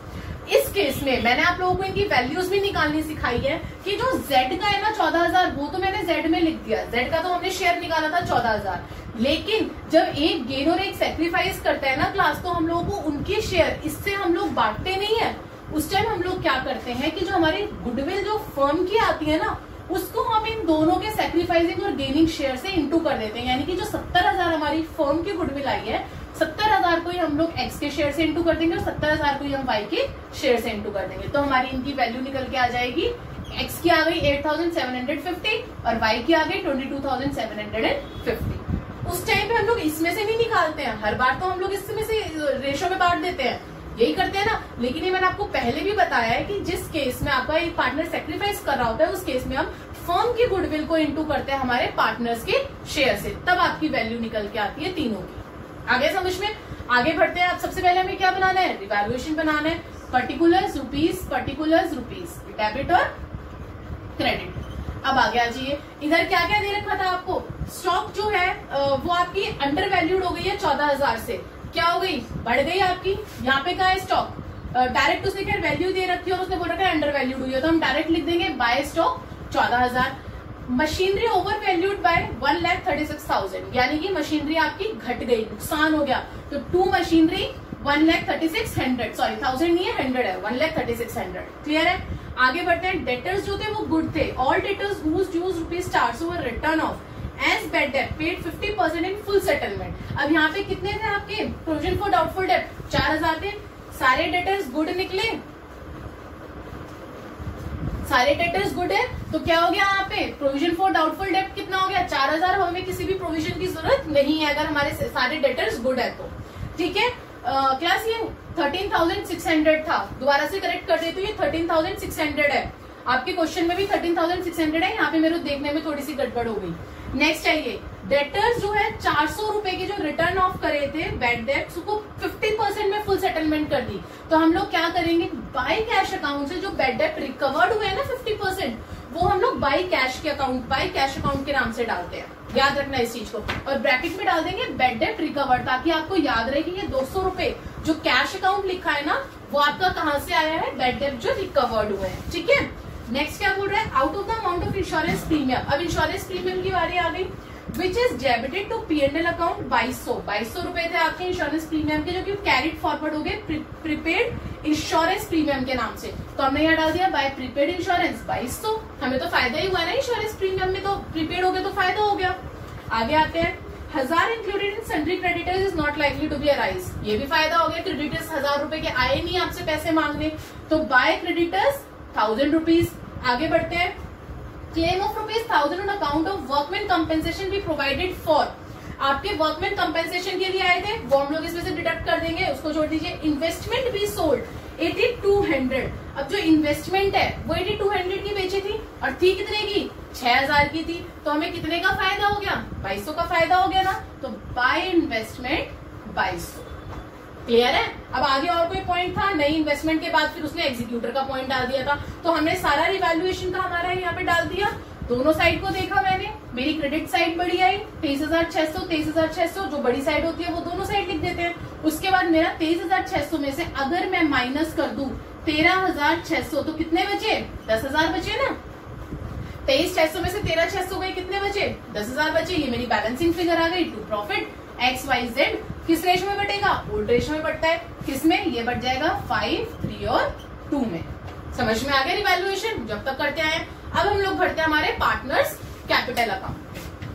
इस केस में मैंने आप लोगों को इनकी वैल्यूज भी निकालनी सिखाई है कि जो Z का है ना चौदह हजार, वो तो मैंने Z में लिख दिया, Z का तो हमने शेयर निकाला था चौदह हजार, लेकिन जब एक गेन और एक सेक्रीफाइस करता है ना क्लास, तो हम लोगों को उनके शेयर इससे हम लोग बांटते नहीं है। उस टाइम हम लोग क्या करते हैं कि जो हमारी गुडविल जो फर्म की आती है ना, उसको हम इन दोनों के सेक्रीफाइसिंग और गेनिंग शेयर से इंटू कर देते हैं। यानी कि जो सत्तर हजार हमारी फर्म की गुडविल आई है, सत्तर हजार को ही हम लोग एक्स के शेयर से इंटू कर देंगे और सत्तर हजार को ही हम वाई के शेयर से इंटू कर देंगे। तो हमारी इनकी वैल्यू निकल के आ जाएगी, एक्स की आ गई eight thousand seven hundred fifty और वाई की आ गई twenty two thousand seven hundred fifty. उस टाइम पे हम लोग इसमें से नहीं निकालते हैं, हर बार तो हम लोग इसमें से रेशो में बांट देते हैं, यही करते हैं ना। लेकिन ये मैंने आपको पहले भी बताया है कि जिस केस में आपका एक पार्टनर सेक्रीफाइस कर रहा होता है, उस केस में हम फर्म की गुडविल को इंटू करते हैं हमारे पार्टनर्स के शेयर से, तब आपकी वैल्यू निकल के आती है तीनों की। आगे समझ में, आगे बढ़ते हैं। अब सबसे पहले हमें क्या बनाना है, रिवैल्यूएशन बनाना है। Particulars rupees, particulars rupees, debit और क्रेडिट। अब आगे आ जाइए, इधर क्या क्या दे रखा था आपको, स्टॉक जो है वो आपकी अंडर वैल्यूड हो गई है चौदह हजार से, क्या हो गई, बढ़ गई आपकी। यहाँ पे क्या है स्टॉक, डायरेक्ट उसने क्या वैल्यू दे रखी है और उसने बोल रखा है अंडर वैल्यूड हुई है, तो हम डायरेक्ट लिख देंगे बाय स्टॉक चौदह हजार। Machinery over valued by one lakh thirty six thousand, यानी कि मशीनरी आपकी घट गई, नुकसान हो गया, तो to machinery one lakh thirty six hundred, sorry thousand नहीं है, हंड्रेड है, one lakh thirty six hundred. Clear है। आगे बढ़ते हैं। डेटर्स जो थे वो गुड थे, all debtors whose dues rupees charge were written off as bad debt paid fifty percent in full settlement. अब यहाँ पे कितने थे आपके प्रोविजन फॉर डाउटफुल डेट, चार हजार थे, सारे डेटर्स गुड निकले, सारे डेटर्स गुड है, तो क्या हो गया यहाँ पे प्रोविजन फॉर डाउटफुल डेट कितना हो गया, चार हजार। हमें किसी भी प्रोविजन की जरूरत नहीं है अगर हमारे सारे डेटर्स गुड है तो, ठीक है। क्लास ये थर्टीन थाउजेंड सिक्स हंड्रेड था, दोबारा से करेक्ट कर देती हूँ, ये थर्टीन थाउजेंड सिक्स हंड्रेड है, आपके क्वेश्चन में भी थर्टीन थाउजेंड सिक्स हंड्रेड है, यहाँ पे मेरे देखने में थोड़ी सी गड़बड़ हो गई। नेक्स्ट आइए, डेटर्स जो है चार सौ रुपए के जो रिटर्न ऑफ करे थे बैड डेट्स को फिफ्टी परसेंट में फुल सेटलमेंट कर दी, तो हम लोग क्या करेंगे, बाय कैश अकाउंट से जो बैड डेट रिकवर्ड हुए हैं ना फिफ्टी परसेंट, वो हम लोग बाय कैश के अकाउंट, बाय कैश अकाउंट के नाम से डालते हैं, याद रखना इस चीज को। और ब्रैकेट में डाल देंगे बैड डेट रिकवर्ड, ताकि आपको याद रहे कि ये दो सौ रुपए जो कैश अकाउंट लिखा है ना, वो आपका कहाँ से आया है, बैड डेट जो रिकवर्ड हुए हैं, ठीक है। नेक्स्ट क्या बोल रहा है, out of the amount of insurance premium. अब इंश्योरेंस प्रीमियम की बारी आ गई, which is debited to P and L account बाईस सौ, बाईस सौ रुपए थे आपके इंश्योरेंस प्रीमियम के, जो कि कैरिड फॉरवर्ड हो गए प्रीपेड इंश्योरेंस प्रीमियम के नाम से, तो हमने यहाँ डाल दिया बाय प्रीपेड इंश्योरेंस बाईस सौ। हमें तो फायदा ही हुआ ना इंश्योरेंस प्रीमियम में, तो प्रीपेड हो गया तो फायदा हो गया। आगे आते हैं, हजार included in sundry creditors is not likely to be arise, ये भी फायदा हो गया, क्रेडिटर्स हजार रुपए के आए नहीं आपसे पैसे मांगने, तो बाय क्रेडिटर्स थाउजेंड रुपीज। आगे बढ़ते हैं, claim of rupees thousand on account of workman compensation be provided for, आपके वर्कमैन कंपेंसेशन के लिए आए थे, वो हम लोग इसमें से डिडक्ट कर देंगे, उसको छोड़ दीजिए। Investment be sold eighty two hundred, अब जो इन्वेस्टमेंट है वो एटी टू हंड्रेड की बेची थी और थी कितने की, छह हजार की थी, तो हमें कितने का फायदा हो गया, बाईस सौ का फायदा हो गया ना, तो बाय इन्वेस्टमेंट बाईस सौ। क्लियर है। अब आगे और कोई पॉइंट था, नई इन्वेस्टमेंट के बाद फिर उसने एग्जीक्यूटर का पॉइंट डाल दिया था, तो हमने सारा रिवैल्यूएशन का हमारा यहाँ पे डाल दिया, दोनों साइड को देखा मैंने, मेरी क्रेडिट साइड बड़ी आई तेईस हजार छह सौ, तेईस हजार छह सौ जो बड़ी साइड होती है वो दोनों साइड लिख देते हैं। उसके बाद मेरा तेईस हजार छह सौ में से अगर मैं माइनस कर दूं तेरह हजार छह सौ, तो कितने बचे, दस हजार बचे ना, तेईस छह सौ में से तेरह छह सौ गए, कितने बचे, दस हजार बचे, ये मेरी बैलेंसिंग फिगर आ गई to profit X Y Z. किस रेशो में बटेगा, ओल्ड रेशो में बढ़ता है, किसमें, ये बढ़ जाएगा फाइव, थ्री और टू में। समझ में आ गया रिवैल्यूएशन, जब तक करते आए। अब हम लोग भरते हैं हमारे partners capital account.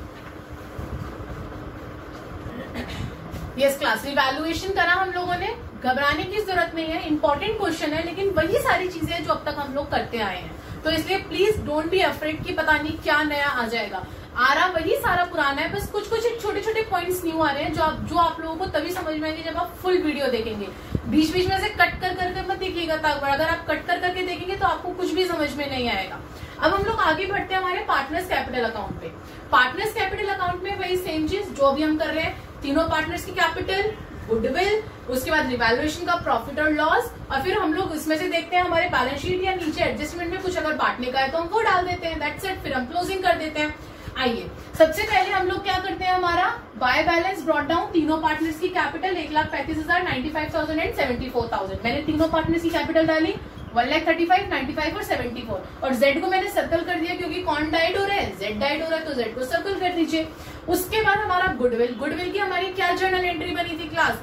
Yes class, revaluation करा हम लोगों ने, घबराने की जरूरत नहीं है, इंपॉर्टेंट क्वेश्चन है, लेकिन वही सारी चीजें जो अब तक हम लोग करते आए हैं, तो इसलिए प्लीज डोंट बी अफ्रेड कि पता नहीं क्या नया आ जाएगा, आ रहा वही सारा पुराना है, बस कुछ कुछ छोटे छोटे पॉइंट्स न्यू आ रहे हैं, जो आप जो आप लोगों को तभी समझ में आएंगे जब आप फुल वीडियो देखेंगे। बीच बीच में से कट कर करके मत देखिएगा, अगर आप कट कर करके देखेंगे तो आपको कुछ भी समझ में नहीं आएगा। अब हम लोग आगे बढ़ते हैं हमारे पार्टनर्स कैपिटल अकाउंट पे। पार्टनर्स कैपिटल अकाउंट में वही सेम चीज जो भी हम कर रहे हैं, तीनों पार्टनर्स की कैपिटल, गुडविल, उसके बाद रिवैल्यूएशन का प्रॉफिट और लॉस, और फिर हम लोग इसमें से देखते हैं हमारे बैलेंस शीट या नीचे एडजस्टमेंट में कुछ अगर बांटने का है तो हम वो डाल देते हैं, दैट्स इट, फिर हम क्लोजिंग कर देते हैं। आइए सबसे पहले हम लोग क्या करते हैं, हमारा बाय बैलेंस ब्रॉट डाउन, तीनों पार्टनर्स की कैपिटल एक लाख पैंतीस हजार ninety five thousand and seventy four thousand. मैंने तीनों पार्टनर्स की कैपिटल डाली one lakh thirty five, ninety five और सेवेंटी फोर, और जेड को मैंने सर्कल कर दिया क्योंकि कौन डाइड हो रहा है, जेड डाइड हो रहा है, तो जेड को सर्कल कर दीजिए। उसके बाद हमारा गुडविल, गुडविल की हमारी क्या जर्नल एंट्री बनी थी क्लास,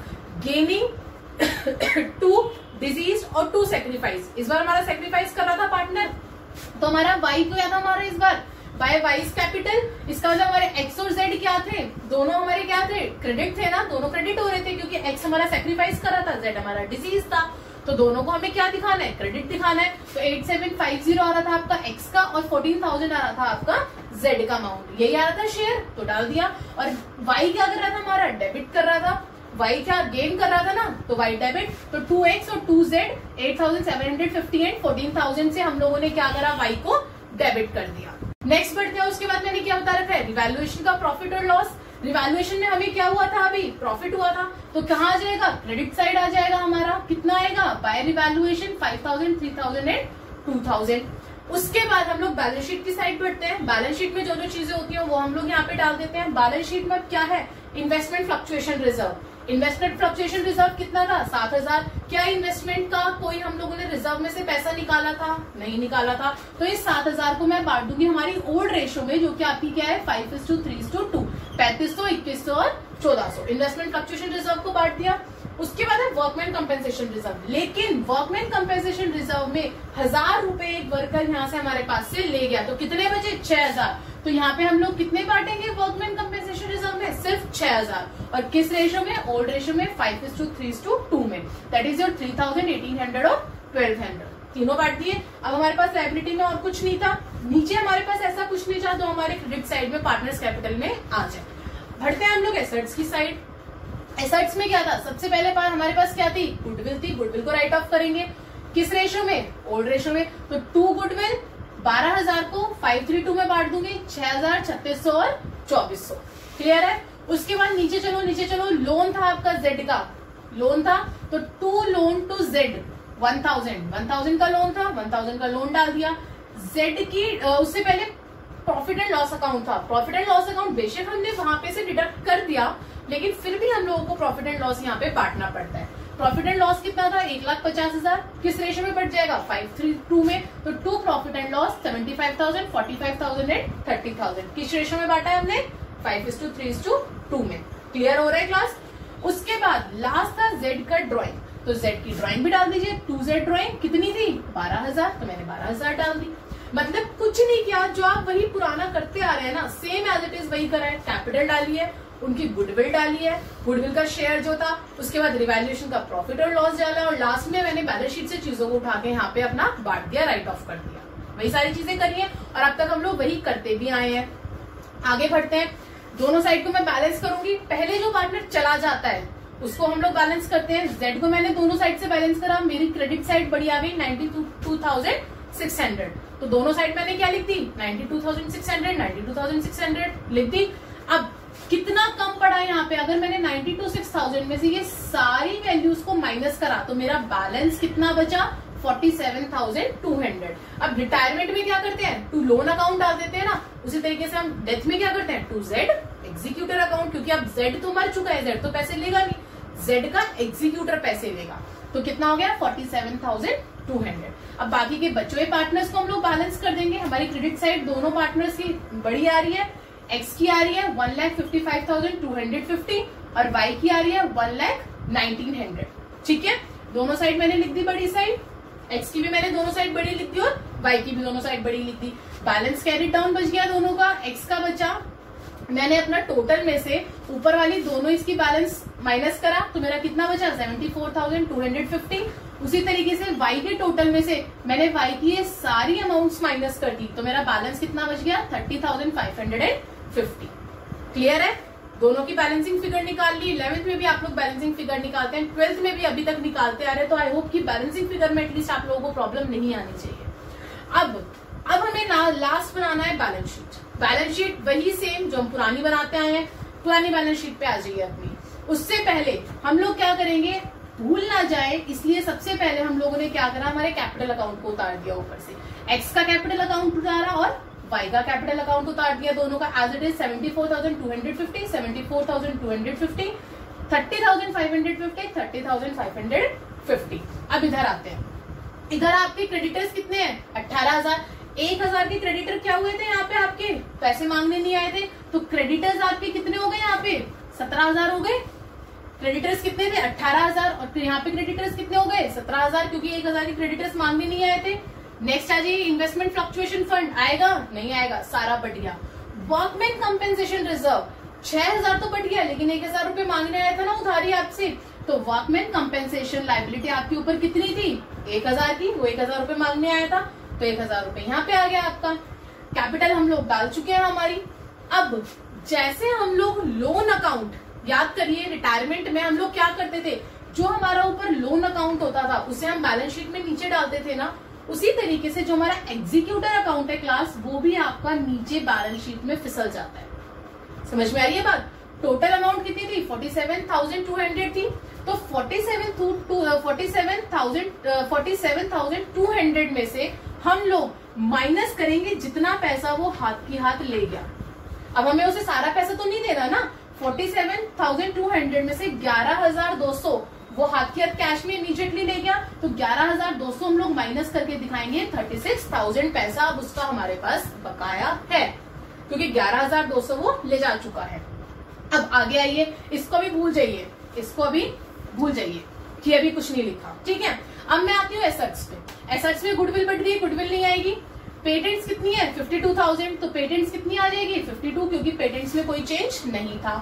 गेनिंग टू डिजीज और टू सेक्रीफाइस। इस बार हमारा सेक्रीफाइस कर रहा था पार्टनर, तो हमारा वाई क्या था हमारा इस बार, बाय वाइस कैपिटल। इसका मतलब हमारे एक्स और जेड क्या थे, दोनों हमारे क्या थे, क्रेडिट थे ना, दोनों क्रेडिट हो रहे थे क्योंकि एक्स हमारा सेक्रीफाइस कर रहा था, जेड हमारा डिजीज था, तो दोनों को हमें क्या दिखाना है, क्रेडिट दिखाना है। तो एट सेवन फाइव जीरो आ रहा था आपका एक्स का और फोर्टीन थाउजेंड आ रहा था आपका जेड का अमाउंट, यही आ रहा था शेयर, तो डाल दिया। और वाई क्या कर रहा था हमारा, डेबिट कर रहा था, वाई क्या गेन कर रहा था ना, तो वाई डेबिट, तो टू एक्स और to Z eight thousand seven hundred fifty and fourteen thousand से हम लोगों ने क्या करा, वाई को डेबिट कर दिया। नेक्स्ट बढ़ते हैं, उसके बाद मैंने क्या बता रखा है, रिवैल्यूएशन का प्रॉफिट और लॉस। रिवैल्यूएशन में हमें क्या हुआ था, अभी प्रॉफिट हुआ था, तो कहाँ आ जाएगा, क्रेडिट साइड आ जाएगा हमारा, कितना आएगा, by revaluation five thousand, three thousand and two thousand. उसके बाद हम लोग बैलेंस शीट की साइड बढ़ते हैं। बैलेंस शीट में जो जो चीजें होती है वो हम लोग यहाँ पे डाल देते हैं। बैलेंस शीट में क्या है, investment fluctuation reserve, investment fluctuation reserve कितना था, सात हजार। क्या इन्वेस्टमेंट का कोई हम लोगों ने रिजर्व में से पैसा निकाला था, नहीं निकाला था, तो इस सात हजार को मैं बांट दूंगी हमारी ओल्ड रेशो में, जो कि आपकी क्या है, five is to three is to two, पैंतीस सौ, इक्कीस सौ और चौदह सौ। इन्वेस्टमेंट फ्लक्चुएशन रिजर्व को बांट दिया। उसके बाद है वर्कमैन कंपेंसेशन रिजर्व, लेकिन वर्कमैन कंपेंसेशन रिजर्व में हजार रुपए एक वर्कर यहाँ से हमारे पास से ले गया, तो कितने बचे, छह हजार। तो यहाँ पे हम लोग कितने बांटेंगे वर्कमैन कंपेंसेशन रिजर्व में, सिर्फ छह हजार, और किस रेशो में, ओल्ड रेशो में, five is to three is to two में, that is your three thousand, eighteen hundred और ट्वेल्व हंड्रेड, तीनों बांट दिए। अब हमारे पास लायबिलिटी में और कुछ नहीं था, नीचे हमारे पास ऐसा कुछ नहीं था, तो हमारे क्रेडिट साइड में पार्टनर्स कैपिटल में आ जाए। बढ़ते हैं हम लोग एसेट्स की साइड। एसेट्स में क्या था, सबसे पहले बार हमारे पास क्या थी, गुडविल थी, गुडविल को राइट ऑफ करेंगे, किस रेशो में, ओल्ड रेशो में, तो टू गुडविल, बारह हजार को फाइव थ्री टू में बांट दूंगी, छह हजार, छत्तीस सौ और चौबीस सौ। क्लियर है। उसके बाद नीचे चलो, नीचे चलो, लोन था आपका जेड का, लोन था, तो to loan to Z one thousand, one thousand का लोन था, वन थाउजेंड का लोन डाल दिया। जेड की उससे पहले प्रॉफिट एंड लॉस अकाउंट था, प्रॉफिट एंड लॉस अकाउंट बेशक हमने वहां पे से डिडक्ट कर दिया, लेकिन फिर भी हम लोगों को प्रॉफिट एंड लॉस यहाँ पे बांटना पड़ता है। प्रॉफिट एंड लॉस कितना था, एक लाख पचास हजार, किस रेशो में बढ़ जाएगा, फाइव थ्री टू में, तो to profit and loss, seventy five thousand, forty five thousand and thirty thousand, किस रेशो में बांटा है हमने, five is to three is to two में। क्लियर हो रहा है क्लास। उसके बाद लास्ट था जेड का ड्रॉइंग, तो जेड की ड्रॉइंग भी डाल दीजिए, टू जेड ड्रॉइंग कितनी थी, बारह हजार, तो मैंने बारह हजार डाल दी। मतलब कुछ नहीं किया, जो आप वही पुराना करते आ रहे हैं ना, सेम एज इट इज वही करा है। कैपिटल डाली है, उनकी गुडविल डाली है, गुडविल का शेयर जो था, उसके बाद रिवैल्यूएशन का प्रॉफिट और लॉस डाला, और लास्ट में मैंने बैलेंस शीट से चीजों को उठा के यहाँ पे अपना बांट दिया, राइट ऑफ कर दिया। वही सारी चीजें करी है और अब तक हम लोग वही करते भी आए हैं। आगे बढ़ते हैं, दोनों साइड को मैं बैलेंस करूंगी। पहले जो पार्टनर चला जाता है उसको हम लोग बैलेंस करते हैं। जेड को मैंने दोनों साइड से बैलेंस करा, मेरी क्रेडिट साइड बड़ी आ गई ninety two thousand six hundred, तो दोनों साइड मैंने क्या लिख दी, ninety two thousand six hundred, ninety two thousand six hundred लिख दी। अब कितना कम पड़ा यहाँ पे, अगर मैंने नाइन्टी टू सिक्स थाउजेंड में से ये सारी वैल्यूज को माइनस करा तो मेरा बैलेंस कितना बचा, forty seven thousand two hundred. अब रिटायरमेंट में क्या करते हैं, टू लोन अकाउंट डाल देते हैं ना, उसी तरीके से हम डेथ में क्या करते हैं, टू जेड एग्जीक्यूटर अकाउंट, क्योंकि अब जेड तो मर चुका है, जेड तो पैसे लेगा नहीं, जेड का एग्जीक्यूटर पैसे लेगा, तो कितना हो गया, forty seven thousand two hundred. अब बाकी के बचे हुए पार्टनर्स को हम लोग बैलेंस कर देंगे। हमारी क्रेडिट साइड दोनों पार्टनर्स की बड़ी आ रही है, एक्स की आ रही है one lakh fifty five thousand two hundred fifty और वाई की आ रही है वन लाख नाइनटीन हंड्रेड। ठीक है, दोनों साइड मैंने लिख दी बड़ी साइड, एक्स की भी मैंने दोनों साइड बड़ी लिख दी और वाई की भी दोनों साइड बड़ी लिख दी। बैलेंस कैरी डाउन बच गया दोनों का, एक्स का बचा, मैंने अपना टोटल में से ऊपर वाली दोनों इसकी बैलेंस माइनस करा तो मेरा कितना बचा, seventy four thousand two hundred fifty. उसी तरीके से वाई के टोटल में से मैंने वाई की ये सारी अमाउंट्स माइनस कर दी तो मेरा बैलेंस कितना बच गया, thirty thousand five hundred and fifty. Clear है, दोनों की बैलेंसिंग फिगर निकाल ली। इलेवेंथ में भी आप लोग बैलेंसिंग फिगर निकालते हैं, ट्वेल्थ में भी अभी तक निकालते आ रहे हैं, तो आई होप कि बैलेंसिंग फिगर में एटलीस्ट आप लोगों को प्रॉब्लम नहीं आनी चाहिए। अब अब हमें लास्ट बनाना है बैलेंस शीट। बैलेंस शीट वही सेम जो हम पुरानी बनाते आए हैं, पुरानी बैलेंस शीट पे आ जाइए अपनी। उससे पहले हम लोग क्या करेंगे, भूल ना जाए इसलिए सबसे पहले हम लोगों ने क्या करा, हमारे कैपिटल अकाउंट को उतार दिया ऊपर से, एक्स का कैपिटल अकाउंट उतारा और वाई का कैपिटल अकाउंट उतार दिया दोनों का as it is seventy four thousand two hundred fifty, seventy four thousand two hundred fifty, thirty thousand five hundred fifty, thirty thousand five hundred fifty. अब इधर आते हैं, इधर आपके क्रेडिटर्स कितने हैं? अट्ठारह हजार। एक हजार के क्रेडिटर क्या हुए थे यहाँ पे? आपके पैसे मांगने नहीं आए थे, तो क्रेडिटर्स आपके कितने हो गए यहाँ पे? सत्रह हजार हो गए। क्रेडिटर्स कितने थे? अट्ठारह हजार। और फिर यहाँ पे क्रेडिटर्स कितने हो गए? सत्रह हजार, क्योंकि एक हजार के क्रेडिटर्स मांगने नहीं आए थे। नेक्स्ट आ जाइए, इन्वेस्टमेंट फ्लक्चुएशन फंड आएगा? नहीं आएगा, सारा बढ़ गया। वर्कमैन कंपेंसेशन रिजर्व छह हजार तो बढ़ गया, लेकिन एक हजार रुपए मांगने आया था ना उधारी आपसे, तो वर्कमैन कंपेंसेशन लाइबिलिटी आपके ऊपर कितनी थी? एक हजार की, वो एक हजार रुपए मांगने आया था, तो एक हजार रुपए यहाँ पे आ गया आपका। कैपिटल हम लोग डाल चुके हैं हमारी। अब जैसे हम लोग लोन अकाउंट, याद करिए रिटायरमेंट में हम लोग क्या करते थे, जो हमारा ऊपर लोन अकाउंट होता था उसे हम बैलेंस शीट में नीचे डालते थे ना, उसी तरीके से जो हमारा एग्जीक्यूटर अकाउंट है क्लास, वो भी आपका नीचे बैलेंस शीट में फिसल जाता है। समझ में आ रही है बात? टोटल अमाउंट कितनी थी? Forty seven thousand two hundred थी, तो forty seven thousand two hundred में से हम लोग माइनस करेंगे जितना पैसा वो हाथ की हाथ ले गया। अब हमें उसे सारा पैसा तो नहीं देना ना, forty seven thousand two hundred में से ग्यारह हजार दो सौ वो हाथ की हाथ कैश में इमीडिएटली ले गया, तो ग्यारह हजार दो सौ हम लोग माइनस करके दिखाएंगे थर्टी सिक्स थाउजेंड पैसा अब उसका हमारे पास बकाया है, क्योंकि ग्यारह हजार दो सौ वो ले जा चुका है। अब आगे आइए, इसको भी भूल जाइए, इसको भी भूल जाइए कि अभी कुछ नहीं लिखा, ठीक है। अब मैं आती हूँ एसेट्स पे। एसेट्स में गुडविल बढ़ गई, गुडविल नहीं आएगी। पेटेंट्स कितनी है? फिफ्टी टू थाउजेंड, तो पेटेंट्स कितनी आ जाएगी? फिफ्टी टू, क्योंकि पेटेंट्स में कोई चेंज नहीं था।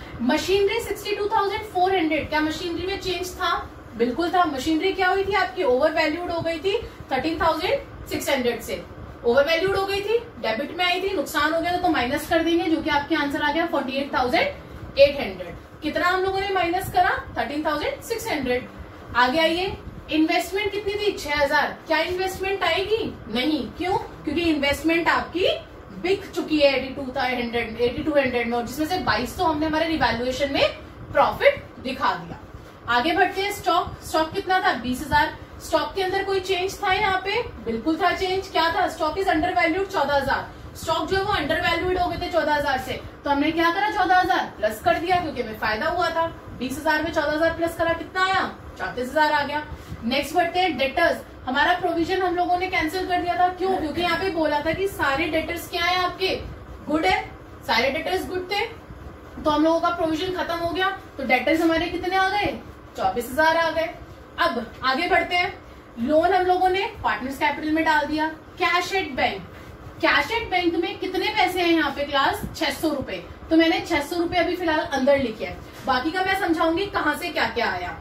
Machinery sixty two thousand four hundred, क्या मशीनरी में चेंज था? बिल्कुल था। मशीनरी क्या हुई थी आपकी? ओवर वैल्यूड हो गई थी थर्टीन थाउजेंड सिक्स हंड्रेड से, ओवर वैल्यूड हो गई थी, डेबिट में आई थी, नुकसान हो गया तो, तो माइनस कर देंगे, जो कि आपके आंसर आ गया forty eight thousand eight hundred. कितना हम लोगों ने माइनस करा? Thirteen thousand six hundred. आगे आइए, इन्वेस्टमेंट कितनी थी? छह हजार। क्या इन्वेस्टमेंट आएगी? नहीं। क्यों? क्योंकि इन्वेस्टमेंट आपकी बिक चुकी है eighty two hundred eighty two hundred में, और जिसमें से बाईस सौ हमने हमारे रिवैल्यूएशन में प्रॉफिट दिखा दिया। आगे बढ़ते हैं, स्टॉक। स्टॉक कितना था? बीस हजार। स्टॉक के अंदर कोई चेंज था यहाँ पे? बिल्कुल था चेंज। क्या था? स्टॉक इज अंडर वैल्यूड चौदह हजार। स्टॉक जो है वो अंडर वैल्यूड हो गए थे चौदह हजार से, तो हमने क्या करा? चौदह हजार प्लस कर दिया, क्योंकि हमें फायदा हुआ था। बीस हजार में चौदह हजार प्लस करा, कितना आया? चौतीस हजार आ गया। नेक्स्ट बढ़ते हैं, डेटर्स। हमारा प्रोविजन हम लोगों ने कैंसिल कर दिया था। क्यों? क्योंकि यहाँ पे बोला था कि सारे डेटर्स क्या है आपके? गुड है, सारे डेटर्स गुड थे, तो हम लोगों का प्रोविजन खत्म हो गया, तो डेटर्स हमारे कितने आ गए? चौबीस हजार आ गए। अब आगे बढ़ते हैं, लोन हम लोगों ने पार्टनर्स कैपिटल में डाल दिया। Cash at bank, cash at bank में कितने पैसे हैं यहाँ पे क्लास? छह सौ रुपए, तो मैंने छह सौ रुपए अभी फिलहाल अंदर लिखे हैं, बाकी का मैं समझाऊंगी कहाँ से क्या क्या आया।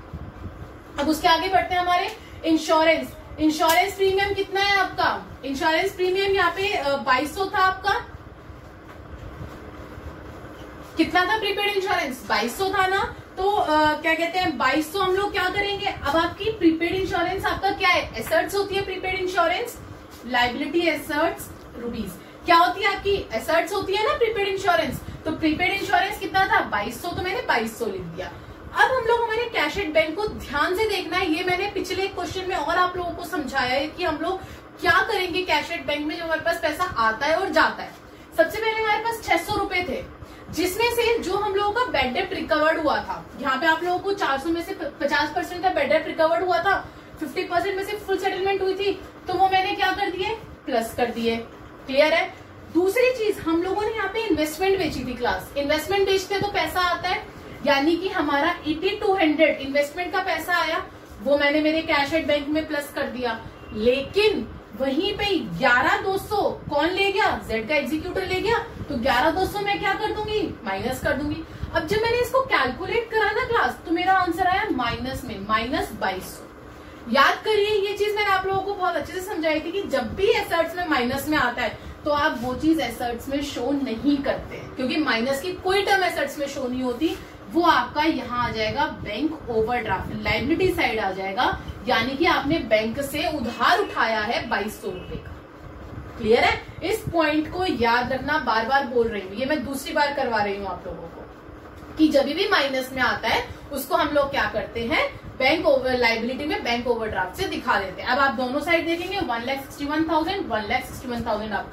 अब उसके आगे बढ़ते हैं, हमारे इंश्योरेंस। इंश्योरेंस प्रीमियम कितना है आपका? इंश्योरेंस प्रीमियम यहाँ पे बाईस सौ था आपका। कितना था प्रीपेड इंश्योरेंस? बाईस सौ था ना, तो आ, क्या कहते हैं बाईस सौ हम लोग क्या करेंगे? अब आपकी प्रीपेड इंश्योरेंस आपका क्या है? एसेट्स होती है prepaid insurance, liability assets rupees. क्या होती है आपकी? एसेट्स होती है ना प्रीपेड इंश्योरेंस, तो प्रीपेड इंश्योरेंस कितना था? बाईस सौ, तो मैंने बाईस सौ लिख दिया। अब हम लोग हमारे कैश एट बैंक को ध्यान से देखना है, ये मैंने पिछले क्वेश्चन में और आप लोगों को समझाया है कि हम लोग क्या करेंगे कैश एट बैंक में जब हमारे पास पैसा आता है और जाता है। सबसे पहले हमारे पास छह सौ रुपए थे, जिसमें से जो हम लोगों का बेड डेप्ट रिकवर्ड हुआ था, यहाँ पे आप लोगों को चार सौ में से पचास परसेंट का बेड डेप्ट रिकवर्ड हुआ था, फिफ्टी परसेंट में से फुल सेटलमेंट हुई थी, तो वो मैंने क्या कर दिए? प्लस कर दिए। क्लियर है? दूसरी चीज, हम लोगों ने यहाँ पे इन्वेस्टमेंट बेची थी क्लास। इन्वेस्टमेंट बेचते तो पैसा आता है, यानी कि हमारा एटी टू हंड्रेड इन्वेस्टमेंट का पैसा आया, वो मैंने मेरे कैश एट बैंक में प्लस कर दिया। लेकिन वहीं पे ग्यारह दो सौ कौन ले गया? जेड का एग्जीक्यूटर ले गया, तो ग्यारह दो सौ मैं क्या कर दूंगी? माइनस कर दूंगी। अब जब मैंने इसको कैलकुलेट करा ना क्लास, तो मेरा आंसर आया माइनस में, माइनस बाईस सौ। याद करिए, ये चीज मैंने आप लोगों को बहुत अच्छे से समझाई थी कि जब भी एसेट्स में माइनस में आता है तो आप वो चीज एसेट्स में शो नहीं करते, क्योंकि माइनस की कोई टर्म एसेट्स में शो नहीं होती। वो आपका यहाँ आ जाएगा बैंक ओवरड्राफ्ट, लायबिलिटी साइड आ जाएगा, यानी कि आपने बैंक से उधार उठाया है बाईस सौ रुपए का। क्लियर है? इस पॉइंट को याद रखना, बार बार बोल रही हूँ, ये मैं दूसरी बार करवा रही हूँ आप लोगों को, कि जब भी माइनस में आता है उसको हम लोग क्या करते हैं? बैंक ओवर लाइबिलिटी में बैंक ओवरड्राफ्ट से दिखा देते हैं। अब आप दोनों साइड देखेंगे, one lakh sixty one thousand one lakh sixty one thousand आपका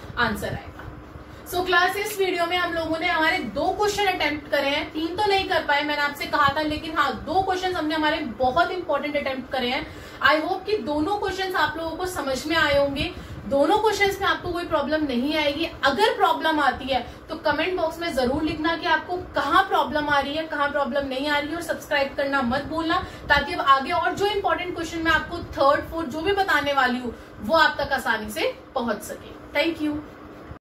आंसर आएगा। सो so, क्लास इस वीडियो में हम लोगों ने हमारे दो क्वेश्चन अटेम्प्ट करे हैं, तीन तो नहीं कर पाए, मैंने आपसे कहा था, लेकिन हाँ दो क्वेश्चन हमने हमारे बहुत इंपॉर्टेंट अटेम्प्ट करे हैं। आई होप कि दोनों क्वेश्चंस आप लोगों को समझ में आए होंगे, दोनों क्वेश्चंस में आपको कोई प्रॉब्लम नहीं आएगी। अगर प्रॉब्लम आती है तो कमेंट बॉक्स में जरूर लिखना कि आपको कहाँ प्रॉब्लम आ रही है, कहाँ प्रॉब्लम नहीं आ रही है, और सब्सक्राइब करना मत भूलना, ताकि अब आगे और जो इंपॉर्टेंट क्वेश्चन मैं आपको थर्ड फोर्थ जो भी बताने वाली हूँ वो आप तक आसानी से पहुंच सके। Thank you.